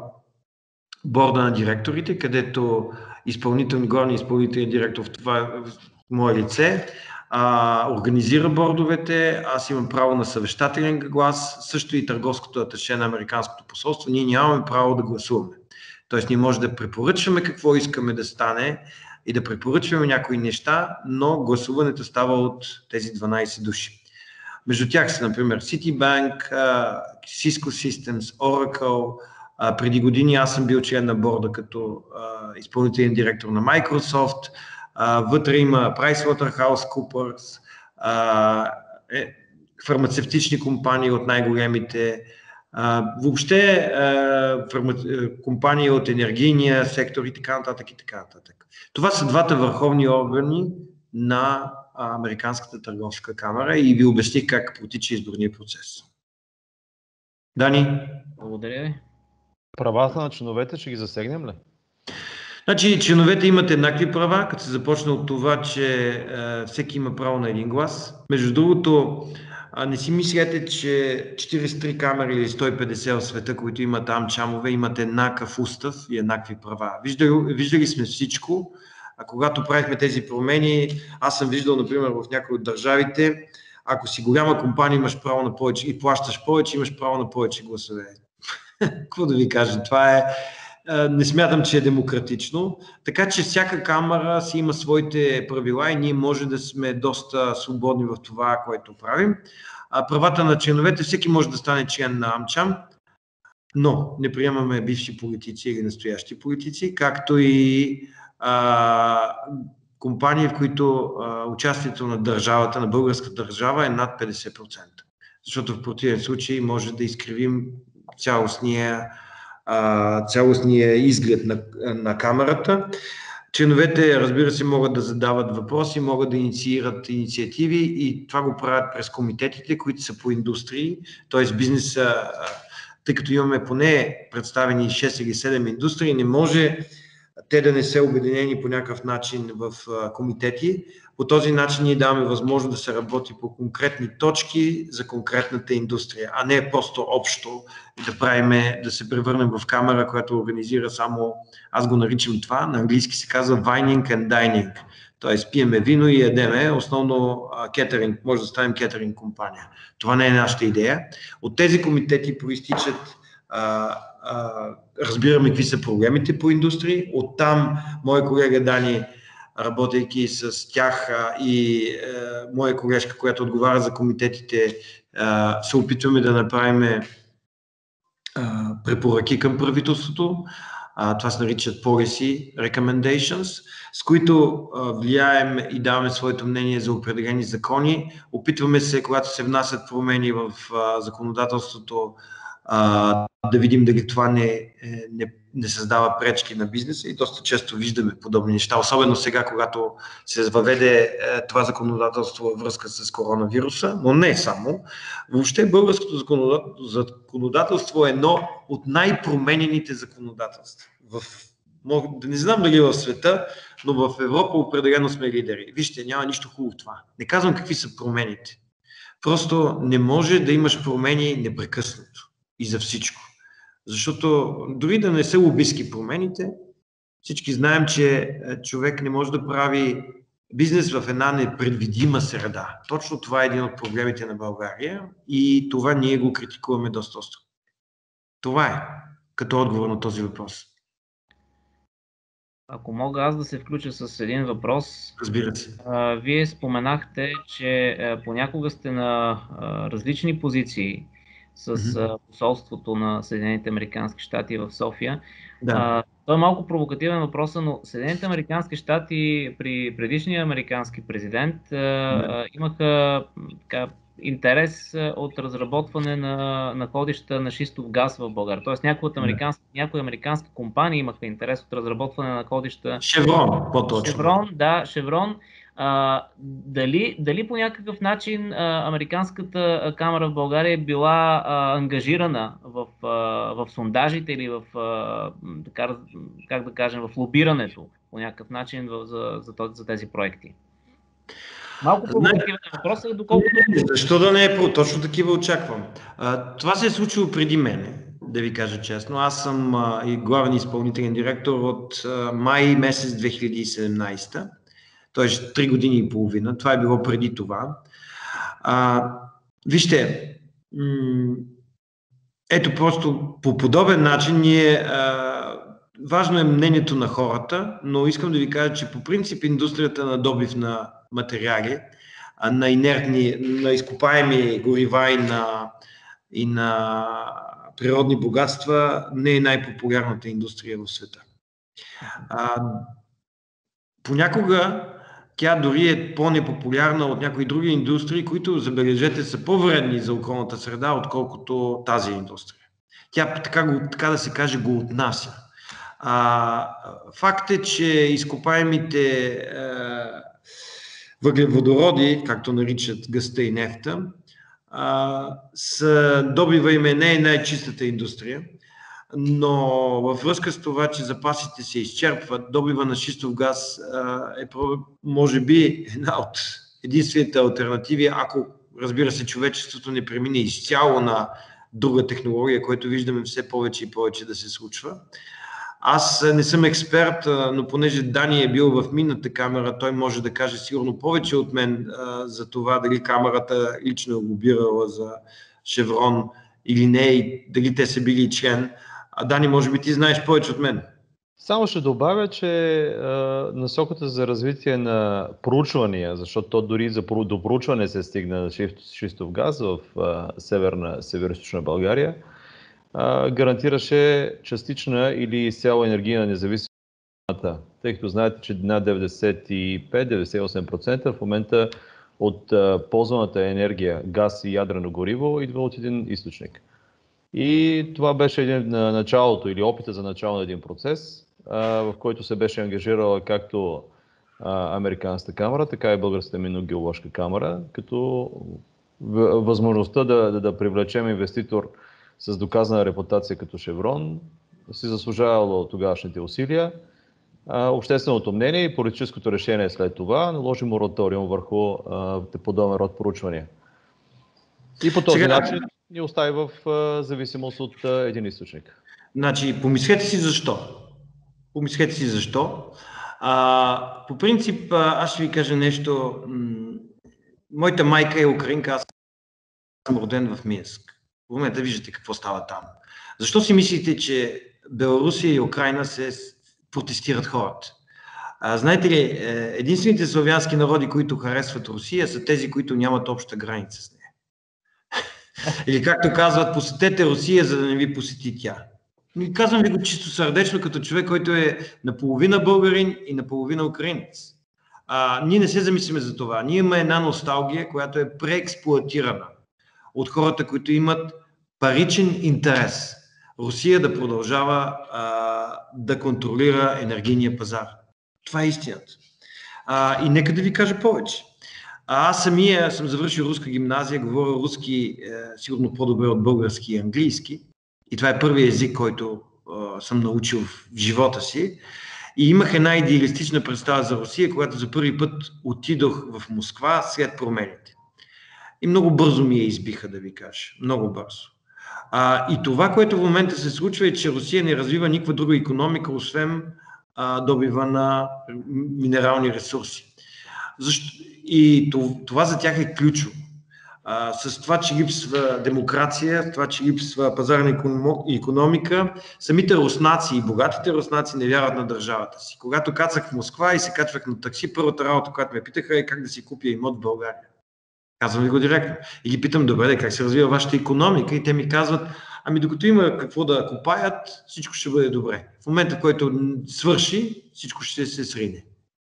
борда на директорите, където изпълнителни, горни изпълнителен директор, в това в мое лице, а, организира бордовете, аз имам право на съвещателен глас, също и търговското аташе на Американското посолство, ние нямаме право да гласуваме. Тоест ние може да препоръчваме какво искаме да стане и да препоръчваме някои неща, но гласуването става от тези дванайсет души. Между тях са, например, Citibank, Cisco Systems, Oracle. А, преди години аз съм бил член на борда като а, изпълнителен директор на Microsoft. А, вътре има PricewaterhouseCoopers, а, е, фармацевтични компании от най-големите, а, въобще а, фарма... компании от енергийния сектор и така нататък и така нататък. Това са двата върховни органи на Американската търговска камара и ви обясних как протича изборния процес. Дани? Благодаря ви. Правата на членовете ще ги засегнем ли? Значи, членовете имат еднакви права, като се започне от това, че е, всеки има право на един глас. Между другото, а, не си мислете, че четирийсет и три камери или сто и петдесет в света, които имат AmChamове, имат еднакъв устав и еднакви права. Виждали, виждали сме всичко. А когато правихме тези промени, аз съм виждал, например, в някои от държавите, ако си голяма компания, имаш право на повече и плащаш повече, имаш право на повече гласове. Какво да ви кажа? Това е... Не смятам, че е демократично. Така че всяка камера си има своите правила и ние може да сме доста свободни в това, което правим. А правата на членовете, всеки може да стане член на AmCham. но не приемаме бивши политици или настоящи политици, както и а, компании, в които а, участието на държавата, на българската държава е над петдесет процента. Защото в противен случай може да изкривим цялостния, а, цялостния изглед на, на камерата. Членовете, разбира се, могат да задават въпроси, могат да инициират инициативи и това го правят през комитетите, които са по индустрии, т.е. бизнеса, тъй като имаме поне представени шест или седем индустрии, не може те да не са обединени по някакъв начин в комитети. По този начин ние даваме възможност да се работи по конкретни точки за конкретната индустрия, а не просто общо да правиме, да се превърнем в камера, която организира само, аз го наричам това, на английски се казва vining and dining, т.е. пиеме вино и ядеме, основно кетеринг, може да ставим кетеринг компания. Това не е нашата идея. От тези комитети проистичат а, а, разбираме какви са проблемите по индустрии. Оттам моя колега Дани, работейки с тях а, и а, моя колежка, която отговаря за комитетите, а, се опитваме да направим а, препоръки към правителството. А, това се наричат policy recommendations, с които а, влияем и даваме своето мнение за определени закони. Опитваме се, когато се внасят промени в а, законодателството, а, да видим дали това не, не, не създава пречки на бизнеса и доста често виждаме подобни неща, особено сега, когато се въведе е, това законодателство във връзка с коронавируса, но не само. Въобще българското законодателство е едно от най-променените законодателства. В, да не знам дали в света, но в Европа определено сме лидери. Вижте, няма нищо хубаво в това. Не казвам какви са промените. Просто не може да имаш промени непрекъснато и за всичко. Защото дори да не са лобистки промените, всички знаем, че човек не може да прави бизнес в една непредвидима среда. Точно това е един от проблемите на България и това ние го критикуваме доста остро. Това е като отговор на този въпрос. Ако мога аз да се включа с един въпрос. Разбира се. А, вие споменахте, че а, понякога сте на а, различни позиции с mm-hmm. посолството на Съединените американски щати в София. Да. А, той е малко провокативен въпрос, но Съединените американски щати при предишния американски президент а, да. имаха така, интерес от разработване на находища на шистов газ в България. Тоест някои, от американски, да. някои американски компании имаха интерес от разработване на находища. Шеврон, по-точно. Шеврон, да, Шеврон. А, дали, дали по някакъв начин а, Американската камера в България е била а, ангажирана в, а, в сондажите или в, а, така, как да кажем, в лобирането по някакъв начин в, за, за, за тези проекти? Малко провокативен въпрос е, доколкото... Защо да не е? Точно такива очаквам. А, това се е случило преди мене, да ви кажа честно. Аз съм а, и главен изпълнителен директор от а, май месец две хиляди и седемнадесета. Т.е. три години и половина. Това е било преди това. А, вижте, м- ето просто по подобен начин ние... А, важно е мнението на хората, но искам да ви кажа, че по принцип индустрията на добив на материали, на инертни, на изкопаеми горива и на, и на природни богатства не е най-популярната индустрия в света. А, понякога тя дори е по-непопулярна от някои други индустрии, които, забележете, са по-вредни за околната среда, отколкото тази индустрия. Тя, така, го, така да се каже, го отнася. А, факт е, че изкопаемите е, въглеводороди, както наричат гъста и нефта, а, са, добива им е не е най-чистата индустрия, но във връзка с това, че запасите се изчерпват, добива на шистов газ а, е може би една от единствените алтернативи, ако, разбира се, човечеството не премине изцяло на друга технология, която виждаме все повече и повече да се случва. Аз не съм експерт, но понеже Дани е бил в минната камера, той може да каже сигурно повече от мен а, за това дали камерата лично е лобирала за Шеврон или не и дали те са били член. А Дани, може би ти знаеш повече от мен. Само ще добавя, че а, насоката за развитие на проучвания, защото то дори за, до проучване се стигна шистов газ в а, северна, северо-источна България, а, гарантираше частична или изцяло енергийна независимост, тъй като знаете, че над деветдесет и пет до деветдесет и осем процента в момента от а, ползваната енергия, газ и ядрено гориво идва от един източник. И това беше един, на началото или опита за начало на един процес, а, в който се беше ангажирала както а, Американската камара, така и Българската минно-геоложка камара, като възможността да, да, да привлечем инвеститор с доказана репутация като Шеврон си заслужавало тогавашните усилия. А, общественото мнение и политическото решение след това наложи мораториум върху а, подобен род проучвания. И по този Сега... начин ни остави в а, зависимост от а, един източник. Значи, помислете си защо. Помислете си защо. А, по принцип, аз ще ви кажа нещо. Моята майка е украинка, аз съм роден в Минск. В момента виждате какво става там. Защо си мислите, че Белорусия и Украина се протестират хората? А, знаете ли, единствените славянски народи, които харесват Русия, са тези, които нямат обща граница с нея. Или както казват, посетете Русия, за да не ви посети тя. И казвам ви го чисто сърдечно, като човек, който е наполовина българин и наполовина украинец. А, ние не се замислиме за това. Ние имаме една носталгия, която е преексплоатирана от хората, които имат паричен интерес. Русия да продължава а, да контролира енергийния пазар. Това е истината. А, и нека да ви кажа повече. А аз самия съм завършил руска гимназия, говоря руски е, сигурно по-добре от български и английски. И това е първият език, който е, съм научил в живота си. И имах една идеалистична представа за Русия, когато за първи път отидох в Москва след промените. И много бързо ми я избиха, да ви кажа. Много бързо. А, и това, което в момента се случва, е, че Русия не развива никаква друга икономика, освен а, добива на минерални ресурси. Защо? И това за тях е ключово. А, с това, че липсва демокрация, с това, че липсва пазарна икономика, самите руснаци и богатите руснаци не вярват на държавата си. Когато кацах в Москва и се качвах на такси, първата работа, която ме питаха, е как да си купя имот в България. Казвам ви го директно. И ги питам, добре, как се развива вашата икономика? И те ми казват, ами докато има какво да купаят, всичко ще бъде добре. В момента, в който свърши, всичко ще се срине.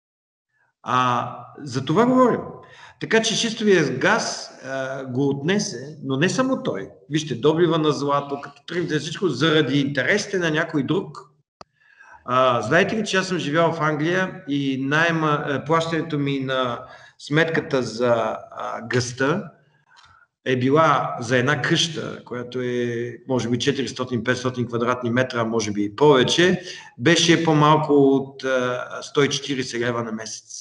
А, за това говорим. Така че шистовия газ а, го отнесе, но не само той. Вижте, добива на злато, като тръгнете всичко, заради интересите на някой друг. А, знаете ли, че аз съм живял в Англия и найма, плащането ми на сметката за а, гъста е била за една къща, която е може би четиристотин до петстотин квадратни метра, може би и повече, беше по-малко от а, сто и четирийсет лева на месец.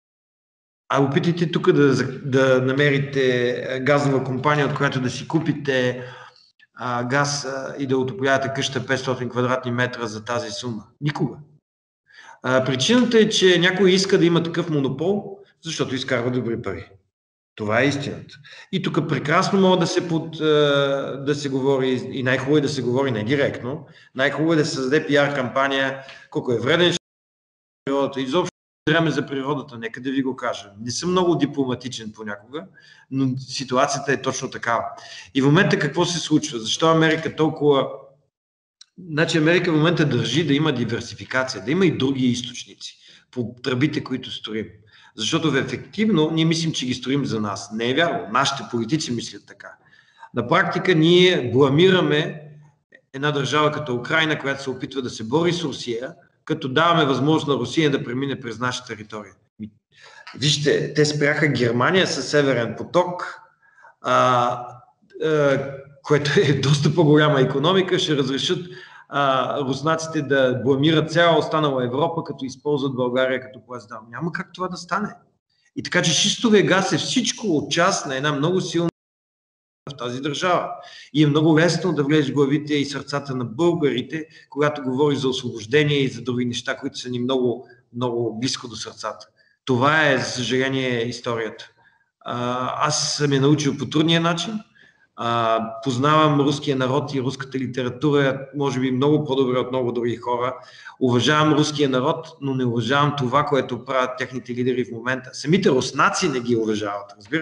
А опитайте тук да, да намерите газова компания, от която да си купите а, газ а, и да отоплявате къща петстотин квадратни метра за тази сума. Никога. А, причината е, че някой иска да има такъв монопол, защото изкарва добри пари. Това е истината. И тук прекрасно може да се, под, да се говори, и най-хубаво е да се говори не директно, най-хубаво е да се създаде пиар кампания, колко е вреден природата, изобщо време за природата, нека да ви го кажа. Не съм много дипломатичен понякога, но ситуацията е точно такава. И в момента какво се случва? Защо Америка толкова... Значи Америка в момента държи да има диверсификация, да има и други източници по тръбите, които строим. Защото ефективно ние мислим, че ги строим за нас. Не е вярно. Нашите политици мислят така. На практика ние бламираме една държава като Украина, която се опитва да се бори с Русия, като даваме възможност на Русия да премине през наша територия. Вижте, те спряха Германия със Северен поток, а, а, което е доста по-голяма икономика, ще разрешат а, руснаците да бламират цяла останала Европа, като използват България като плацдарм. Няма как това да стане. И така че шистовия газ е всичко от част на една много силна в тази държава. И е много лесно да влезеш в главите и сърцата на българите, когато говори за освобождение и за други неща, които са ни много, много близко до сърцата. Това е, за съжаление, историята. А, аз съм я научил по трудния начин. А, познавам руския народ и руската литература, може би много по-добре от много други хора. Уважавам руския народ, но не уважавам това, което правят техните лидери в момента. Самите руснаци не ги уважават, разбирате ли?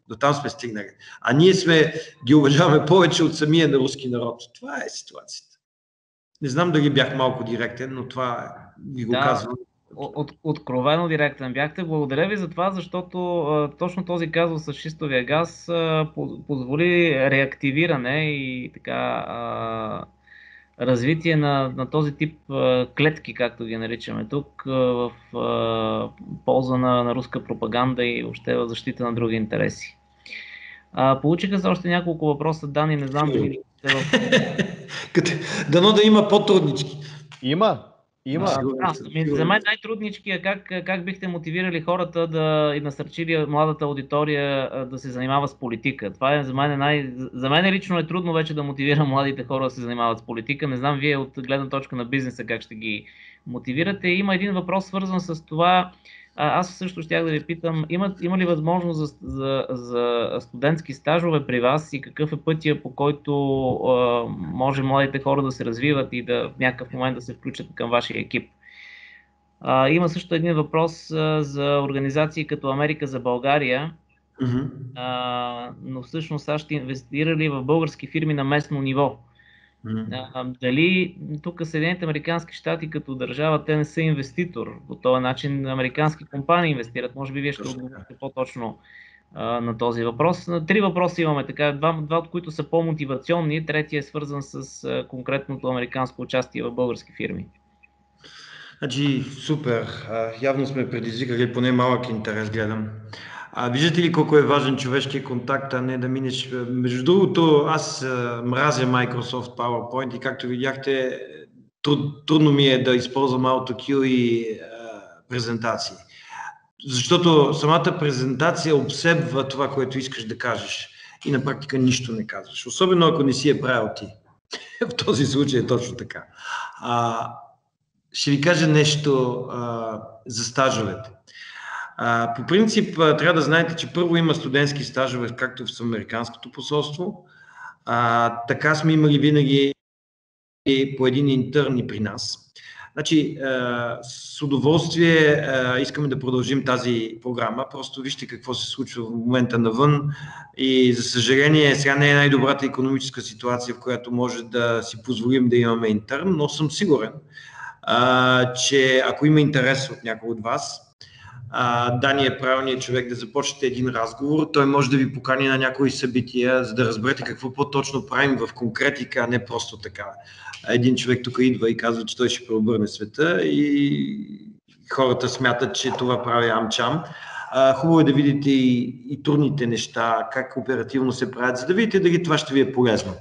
До там сме стигнали. А ние сме, ги уважаваме повече от самия на руски народ. Това е ситуацията. Не знам дали бях малко директен, но това ви го Да, казвам. от, откровено директен бяхте. Благодаря ви за това, защото а, точно този казус с шистовия газ а, позволи реактивиране и така а, развитие на, на този тип а, клетки, както ги наричаме тук, а, в а, полза на, на руска пропаганда и въобще в защита на други интереси. А, получиха се още няколко въпроса, Дани, не знам дали сте в... Дано да има по-труднички. Има. Има. А, да, ами, за мен най-труднички е как, как бихте мотивирали хората да и насърчили младата аудитория да се занимава с политика. Това е за мен най... За мен лично е трудно вече да мотивирам младите хора да се занимават с политика. Не знам вие от гледна точка на бизнеса как ще ги мотивирате. Има един въпрос свързан с това. Аз също щях да ви питам, има, има ли възможност за, за, за студентски стажове при вас и какъв е пътя, по който а, може младите хора да се развиват и да в някакъв момент да се включат към вашия екип? А, има също един въпрос а, за организации като Америка за България, Mm-hmm. а, но всъщност САЩ инвестирали в български фирми на местно ниво. А, дали тук Съединените американски щати като държава, те не са инвеститор? По този начин американски компании инвестират. Може би вие ще отговорите по-точно а, на този въпрос. Три въпроса имаме, така, два, два от които са по-мотивационни, третия е свързан с а, конкретното американско участие в български фирми. Значи, супер. А, явно сме предизвикали поне малък интерес, гледам. А, виждате ли колко е важен човешкият контакт, а не да минеш... Между другото, аз а, мразя Microsoft PowerPoint и както видяхте, труд, трудно ми е да използвам AutoCue и а, презентации. Защото самата презентация обсебва това, което искаш да кажеш и на практика нищо не казваш. Особено ако не си е правил ти. В този случай е точно така. А, ще ви кажа нещо а, за стажовете. А, по принцип, а, трябва да знаете, че първо има студентски стажове, както в Американското посолство. А, така сме имали винаги и по един интерн и при нас. Значи, а, с удоволствие а, искаме да продължим тази програма. Просто вижте какво се случва в момента навън и за съжаление сега не е най-добрата икономическа ситуация, в която може да си позволим да имаме интерн, но съм сигурен, а, че ако има интерес от някой от вас, а, Дани е правилният човек да започнете един разговор. Той може да ви покани на някои събития, за да разберете какво по-точно правим в конкретика, а не просто така. Един човек тук идва и казва, че той ще преобърне света и хората смятат, че това прави AmCham. А, хубаво е да видите и, и трудните неща, как оперативно се правят, за да видите дали това ще ви е полезно.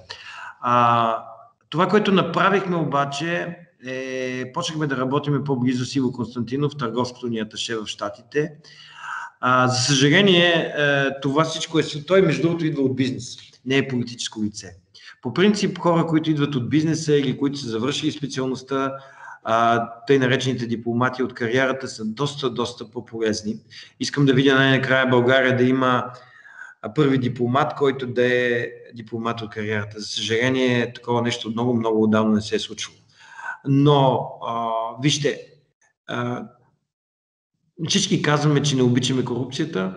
А, това, което направихме обаче, е, почнахме да работим по-близо с Иво Константинов, търговското ни аташе в Щатите. А, за съжаление, е, това всичко е... Той, между другото, идва от бизнес, не е политическо лице. По принцип, хора, които идват от бизнеса или които са завършили специалността, а, тъй наречените дипломати от кариерата са доста, доста по-полезни. Искам да видя най-накрая България да има първи дипломат, който да е дипломат от кариерата. За съжаление, такова нещо много, много отдавна не се е случило. Но, а, вижте, а, всички казваме, че не обичаме корупцията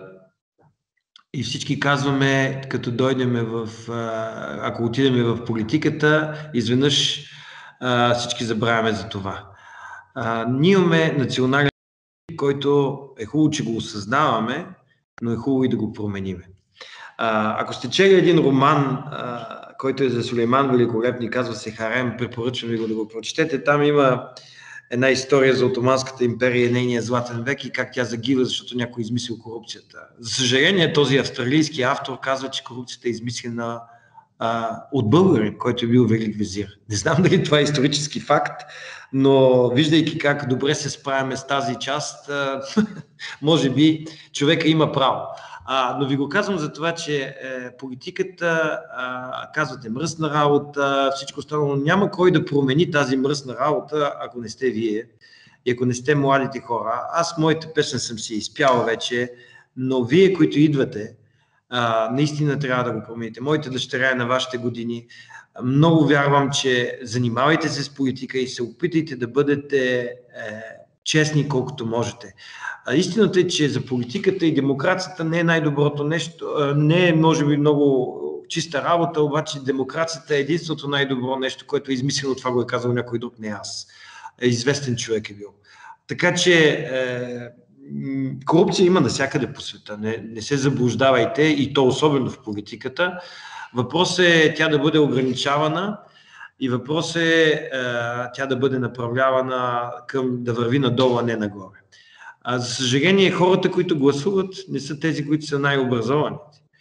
и всички казваме, като дойдем в, а, ако отидем в политиката, изведнъж а, всички забравяме за това. А, ние имаме национален, който е хубаво, че го осъзнаваме, но е хубаво и да го промениме. А, ако сте чели един роман, а, който е за Сулейман Великолепни, казва се Харем, препоръчвам ви го да го прочетете. Там има една история за Отоманската империя и нейния златен век и как тя загива, защото някой е измислил корупцията. За съжаление, този австралийски автор казва, че корупцията е измислена а, от българин, който е бил велик везир. Не знам дали това е исторически факт, но виждайки как добре се справяме с тази част, а, може би човека има право. А, но ви го казвам за това, че е, политиката, а, казвате мръсна работа, всичко останало, няма кой да промени тази мръсна работа, ако не сте вие и ако не сте младите хора. Аз моята песен съм си изпял вече, но вие, които идвате, а, наистина трябва да го промените. Моята дъщеря е на вашите години. Много вярвам, че занимавайте се с политика и се опитайте да бъдете е, честни колкото можете. А истината е, че за политиката и демокрацията не е най-доброто нещо, не е може би много чиста работа, обаче демокрацията е единственото най-добро нещо, което е измислено, това го е казал някой друг, не аз. Известен човек е бил. Така че е, корупция има навсякъде по света, не, не се заблуждавайте, и то особено в политиката. Въпросът е тя да бъде ограничавана и въпросът е, е тя да бъде направлявана към да върви надолу, а не нагоре. А, за съжаление, хората, които гласуват, не са тези, които са най-образованите.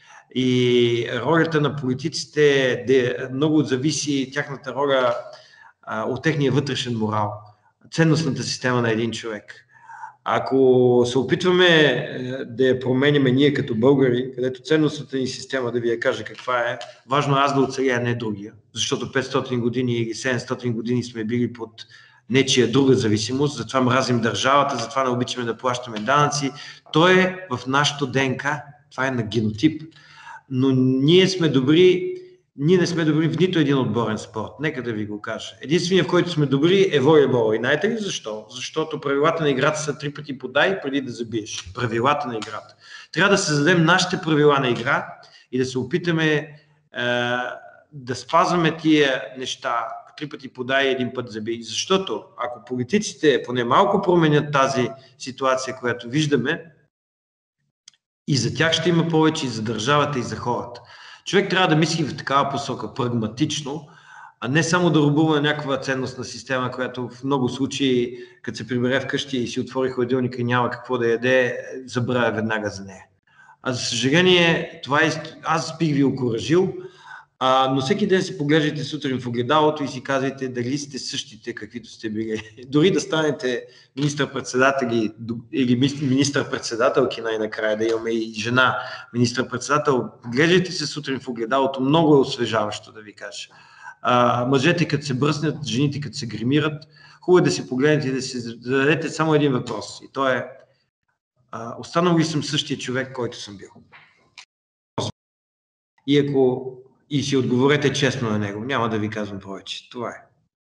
И ролята на политиците де, много зависи тяхната роля а, от техния вътрешен морал, ценностната система на един човек. Ако се опитваме да я променяме ние като българи, където ценностната ни система, да ви я кажа каква е, важно аз да оцеля, не другия, защото петстотин години или седемстотин години сме били под нечия друга зависимост, затова мразим държавата, затова не обичаме да плащаме данъци. То е в нашото ДНК, това е на генотип. Но ние сме добри, ние не сме добри в нито един отборен спорт. Нека да ви го кажа. Единственият, в който сме добри, е волейбол. И знаете ли защо? Защото правилата на играта са три пъти подай преди да забиеш. Правилата на играта. Трябва да създадем нашите правила на игра и да се опитаме е, да спазваме тия неща. Три пъти подай и един път забий. Защото ако политиците поне малко променят тази ситуация, която виждаме, и за тях ще има повече, и за държавата, и за хората. Човек трябва да мисли в такава посока, прагматично, а не само да рубува някаква ценностна система, която в много случаи, като се прибере вкъщи и си отвори хладилника и няма какво да яде, забравя веднага за нея. А за съжаление, това е, аз бих ви окуражил, а, но всеки ден си поглеждайте сутрин в огледалото и си казвайте дали сте същите, каквито сте били. Дори да станете министър-председатели или министър-председателки най-накрая, да имаме и жена министър-председател, поглеждайте се сутрин в огледалото, много е освежаващо, да ви кажа. А, мъжете като се бръснят, жените като се гримират, хубаво е да си погледнете и да си зададете само един въпрос. И то е, а, останал ли съм същия човек, който съм бил? И ако и си отговорете честно на него. Няма да ви казвам повече. Това е.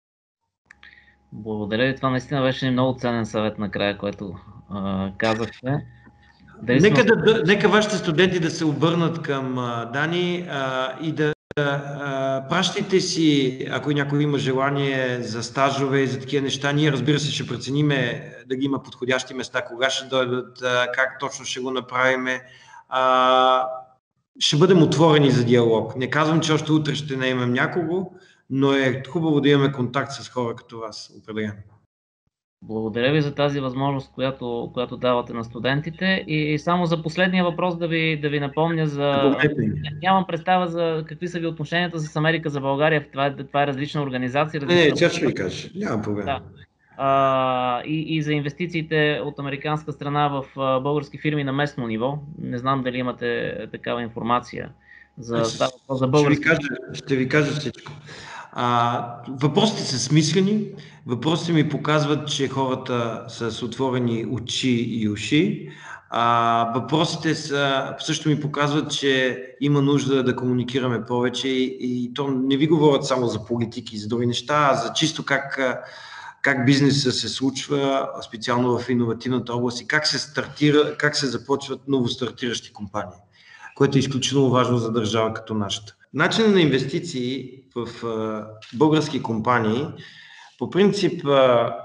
Благодаря ви. Това наистина беше много ценен съвет накрая, който а, казахте. Дали нека, сме... да, нека вашите студенти да се обърнат към а, Дани а, и да а, пращайте си, ако някой има желание за стажове и за такива неща. Ние, разбира се, ще прецениме да ги има подходящи места, кога ще дойдат, а, как точно ще го направиме. А, Ще бъдем отворени за диалог. Не казвам, че още утре ще наемем някого, но е хубаво да имаме контакт с хора като вас, определено. Благодаря ви за тази възможност, която, която давате на студентите. И само за последния въпрос да ви, да ви напомня за... Нямам представа за какви са ви отношенията с Америка за България. Това е, това е различна организация. Различна... Не, не, тя ще ви кажа. Нямам проблем. Да. А, и, и за инвестициите от американска страна в а, български фирми на местно ниво. Не знам дали имате такава информация за, за, за български. Ще ви кажа, ще ви кажа всичко. А, въпросите са смислени, въпросите ми показват, че хората са с отворени очи и уши. А, въпросите са, също ми показват, че има нужда да комуникираме повече и, и то не ви говорят само за политики и за други неща, а за чисто как как бизнесът се случва, специално в иновативната област и как се стартира, как се започват новостартиращи компании, което е изключително важно за държава като нашата. Начинът на инвестиции в а, български компании, по принцип а, а,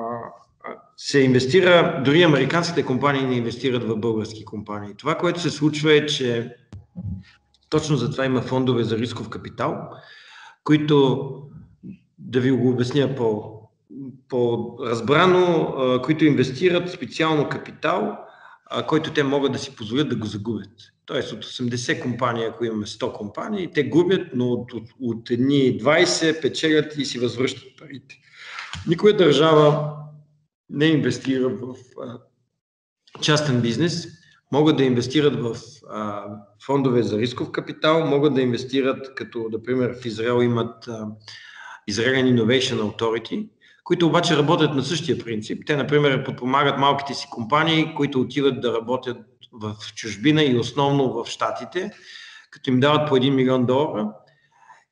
се инвестира, дори американските компании не инвестират в български компании. Това, което се случва е, че точно за това има фондове за рисков капитал, които, да ви го обясня по по-разбрано, които инвестират специално капитал, който те могат да си позволят да го загубят. Тоест от осемдесет компании, ако имаме сто компании, те губят, но от, от, от едни двайсет печелят и си възвръщат парите. Никоя държава не инвестира в а, частен бизнес, могат да инвестират в а, фондове за рисков капитал, могат да инвестират, като, например, в Израел имат а, Israel Innovation Authority, които обаче работят на същия принцип. Те, например, подпомагат малките си компании, които отиват да работят в чужбина и основно в щатите, като им дават по един милион долара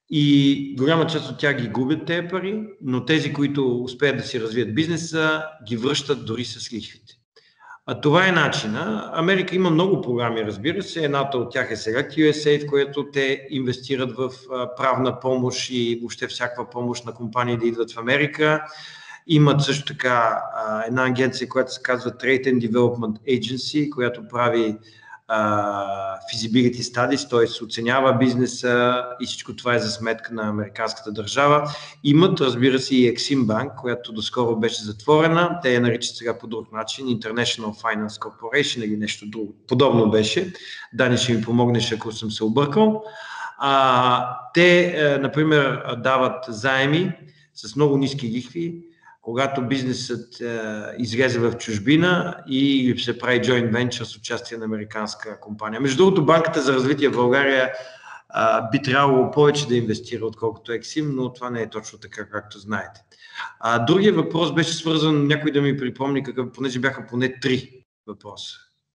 И голяма част от тях ги губят тези пари, но тези, които успеят да си развият бизнеса, ги връщат дори с лихвите. А това е начина. Америка има много програми, разбира се. Едната от тях е Select ю ес ей, в което те инвестират в правна помощ и въобще всякаква помощ на компании да идват в Америка. Имат също така една агенция, която се казва Trade and Development Agency, която прави Uh, feasibility studies, т.е. оценява бизнеса и всичко това е за сметка на американската държава. Имат, разбира се, и AmCham Bank, която доскоро беше затворена. Те я наричат сега по друг начин, International Finance Corporation или нещо друго. Подобно беше. Дани ще ми помогнеш, ако съм се объркал. Uh, те, uh, например, дават заеми с много ниски лихви, когато бизнесът е, излезе в чужбина и се прави joint venture с участие на американска компания. Между другото, Банката за развитие в България е, би трябвало повече да инвестира, отколкото AmCham, но това не е точно така, както знаете. А, другия въпрос беше свързан, някой да ми припомни, какъв, понеже бяха поне три въпроса.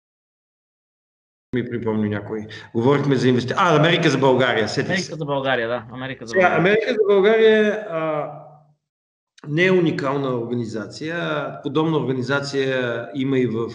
Ми припомни някой. Говорихме за инвестиции. А, Америка за България. Америка за България, да. Америка за Сега, България. Америка за България а, не е уникална организация. Подобна организация има и в...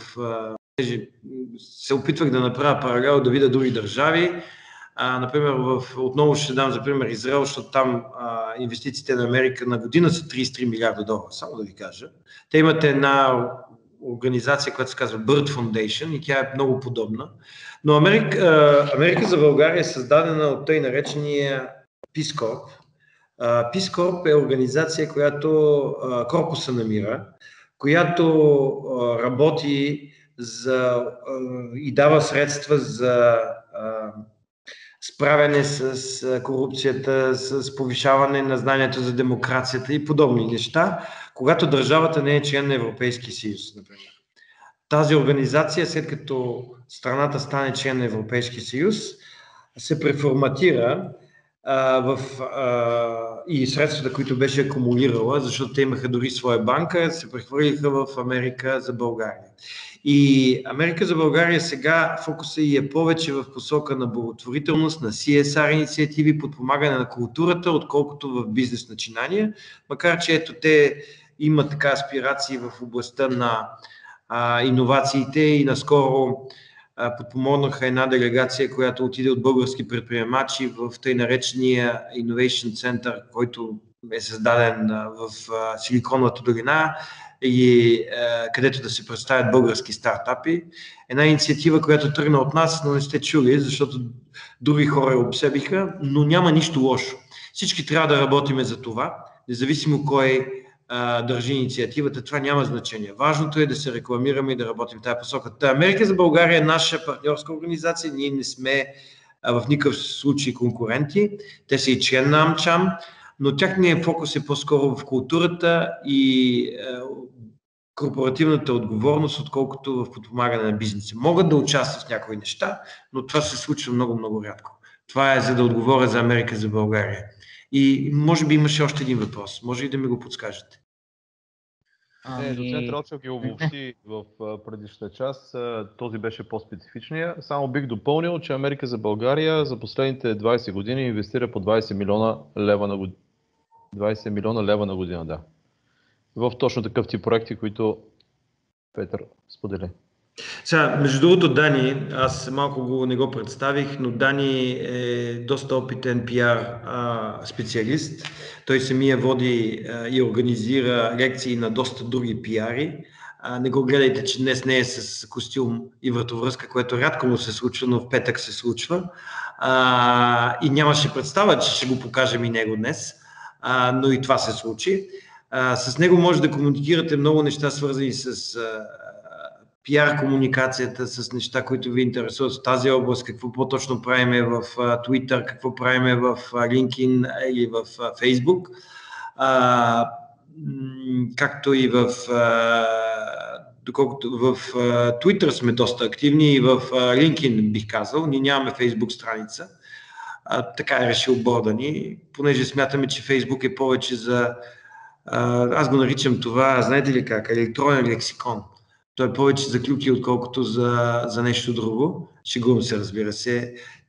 Се опитвах да направя паралел, да видя други държави. А, например, в, отново ще дам за пример Израел, защото там а, инвестициите на Америка на година са трийсет и три милиарда долара, само да ви кажа. Те имат една организация, която се казва Bird Foundation и тя е много подобна. Но Америка, Америка за България е създадена от тъй наречения Peace Corp. Uh, Peace Corp е организация, която uh, корпуса намира, която uh, работи за, uh, и дава средства за uh, справяне с uh, корупцията, с повишаване на знанието за демокрацията и подобни неща, когато държавата не е член на Европейския съюз, например. Тази организация, след като страната стане член на Европейския съюз, се преформатира в, а, и средствата, които беше акумулирала, защото те имаха дори своя банка, се прехвърлиха в Америка за България. И Америка за България сега фокуса и е повече в посока на благотворителност, на си ес ар инициативи, подпомагане на културата, отколкото в бизнес начинания, макар че ето те имат така аспирации в областта на а, иновациите и наскоро подпомогнаха една делегация, която отиде от български предприемачи в тъй наречения Innovation Center, който е създаден в Силиконовата долина и където да се представят български стартапи. Една инициатива, която тръгна от нас, но не сте чули, защото други хора обсебиха, но няма нищо лошо. Всички трябва да работиме за това, независимо кой държи инициативата, това няма значение. Важното е да се рекламираме и да работим в тази посока. Америка за България е наша партньорска организация, ние не сме в никакъв случай конкуренти, те са и член на AmCham, но тяхният фокус е по-скоро в културата и е, корпоративната отговорност, отколкото в подпомагане на бизнеса. Могат да участват в някои неща, но това се случва много-много рядко. Това е за да отговоря за Америка за България. И може би имаше още един въпрос. Може и да ми го подскажете. Не, доцент Ралчев ги обобщи в предишната част. Този беше по-специфичния. Само бих допълнил, че Америка за България за последните двайсет години инвестира по двайсет милиона лева на година. двайсет милиона лева на година, да. В точно такъв тип проекти, които Петър сподели. Сега, между другото, Дани, аз малко го, не го представих, но Дани е доста опитен пиар а, специалист. Той самия води а, и организира лекции на доста други пиари. А, не го гледайте, че днес не е с костюм и вратовръзка, което рядко му се случва, но в петък се случва. А, и нямаше представа, че ще го покажем и него днес, а, но и това се случи. А, с него може да комуникирате много неща, свързани с а, пиар комуникацията, с неща, които ви интересуват в тази област, какво по-точно правиме в Twitter, какво правиме в LinkedIn или в Facebook, а, както и в, а, доколкото в а, Twitter сме доста активни и в а, LinkedIn бих казал, ние нямаме Facebook страница, а, така е решил борда ни, понеже смятаме, че Facebook е повече за, а, аз го наричам това, знаете ли как, електронен лексикон. Той е повече за клюки, отколкото за, за нещо друго. Шегувам се, разбира се.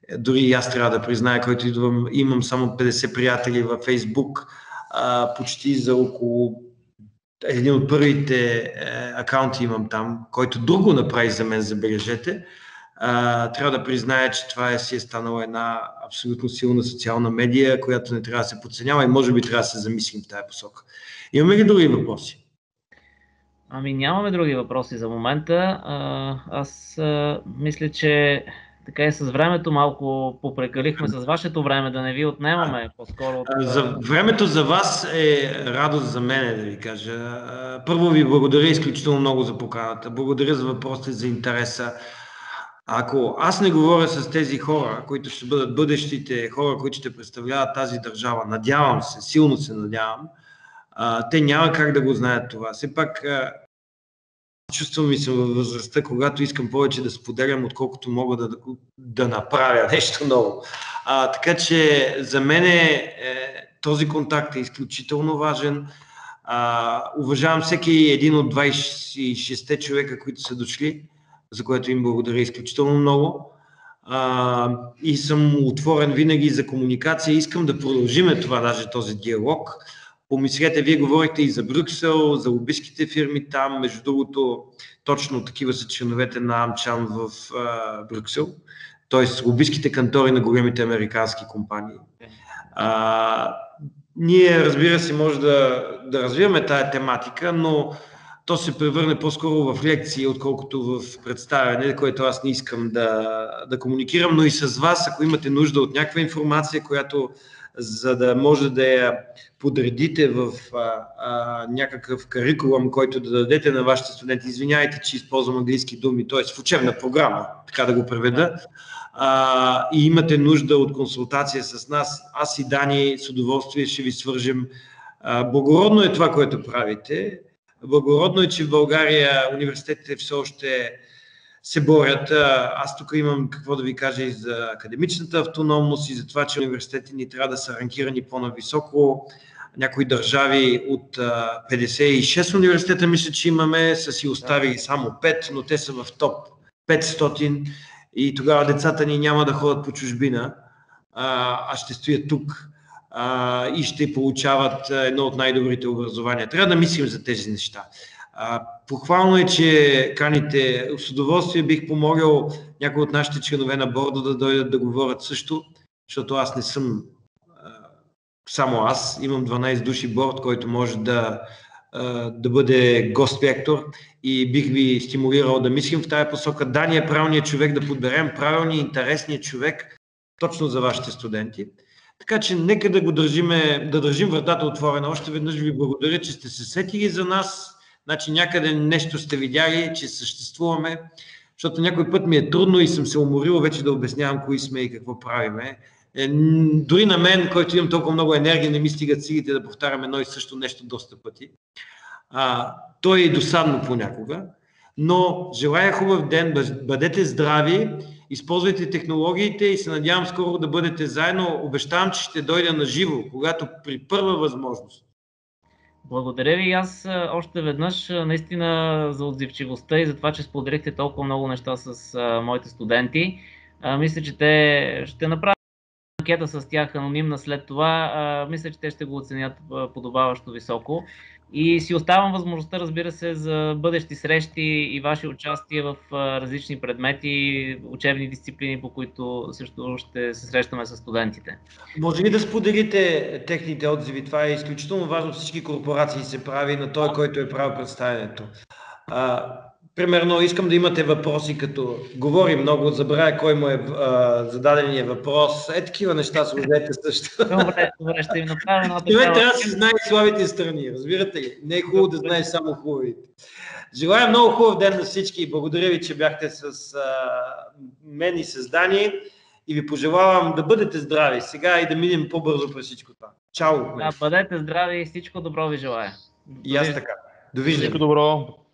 дори и аз трябва да призная, който идвам, имам само петдесет приятели във Фейсбук, а, почти за около един от първите е, акаунти имам там, който друго направи за мен, забележете. А, трябва да призная, че това е си е станала една абсолютно силна социална медия, която не трябва да се подценява и може би трябва да се замислим в тази посока. Имаме ли други въпроси? Ами нямаме други въпроси за момента. А, аз а, мисля, че така и с времето малко попрекалихме с вашето време, да не ви отнемаме по-скоро. От... За времето за вас е радост за мен, да ви кажа. Първо ви благодаря изключително много за поканата. Благодаря за въпросите, за интереса. Ако аз не говоря с тези хора, които ще бъдат бъдещите хора, които ще представляват тази държава, надявам се, силно се надявам, те няма как да го знаят това. Все пак чувствам и съм във възрастта, когато искам повече да споделям, отколкото мога да, да направя нещо ново. А, така че за мен е, е, този контакт е изключително важен. А, уважавам всеки един от двайсет и шест човека, които са дошли, за което им благодаря изключително много. А, и съм отворен винаги за комуникация. Искам да продължиме това, даже този диалог. Помислете, вие говорите и за Брюксел, за лобистките фирми там, между другото, точно такива са членовете на AmCham в а, Брюксел, т.е. лобистките кантори на големите американски компании. А, ние, разбира се, може да, да развиваме тая тематика, но то се превърне по-скоро в лекции, отколкото в представяне, което аз не искам да, да комуникирам, но и с вас, ако имате нужда от някаква информация, която за да може да я подредите в а, а, някакъв карикулум, който да дадете на вашите студенти. Извинявайте, че използвам английски думи, т.е. в учебна програма, така да го преведа. А, и имате нужда от консултация с нас. Аз и Дани с удоволствие ще ви свържем. А, благородно е това, което правите. Благородно е, че в България университетите все още се борят. Аз тук имам какво да ви кажа и за академичната автономност и за това, че университетите ни трябва да са ранкирани по-нависоко. Някои държави от петдесет и шест университета, мисля, че имаме, са си оставили само пет, но те са в топ петстотин и тогава децата ни няма да ходят по чужбина, а ще стоят тук и ще получават едно от най-добрите образования. Трябва да мислим за тези неща. А, похвално е, че каните. С удоволствие бих помогъл някои от нашите членове на борда да дойдат да говорят също, защото аз не съм а, само аз. Имам дванайсет души борд, който може да, а, да бъде гост-лектор и бих ви стимулирал да мислим в тая посока. Дани е правилният човек да подберем правилния, интересният човек точно за вашите студенти. Така че нека да го държиме, да държим вратата отворена. Още веднъж ви благодаря, че сте се сетили за нас. Значи някъде нещо сте видяли, че съществуваме, защото някой път ми е трудно и съм се уморил вече да обяснявам кои сме и какво правиме. Е, дори на мен, който имам толкова много енергия, не ми стигат силите да повтарям едно и също нещо доста пъти. А, то е и досадно понякога, но желая хубав ден, бъдете здрави, използвайте технологиите и се надявам скоро да бъдете заедно. Обещавам, че ще дойда на живо, когато при първа възможност. Благодаря ви и аз още веднъж наистина за отзивчивостта и за това, че споделихте толкова много неща с а, моите студенти. А, мисля, че те ще направят анкета с тях анонимна след това. А, мисля, че те ще го оценят подобаващо високо. И си оставам възможността, разбира се, за бъдещи срещи и ваше участие в а, различни предмети, учебни дисциплини, по които също ще се срещаме с студентите. Може ли да споделите техните отзиви? Това е изключително важно. Всички корпорации се прави на той, който е правил представянето. А, примерно, искам да имате въпроси, като говори много, забравя кой му е а, зададения въпрос. Е, такива неща сложете също. Добре, добре, ще им направя една такава... Човек трябва да си знае слабите страни, разбирате ли? Не е хубаво да знаеш само хубавите. Желая много хубав ден на всички и благодаря ви, че бяхте с а, мен и с Дани. И ви пожелавам да бъдете здрави сега и да минем по-бързо през всичко това. Чао! Да, бъдете здрави и всичко добро ви желая. И аз така. Довиждане. Всичко добро!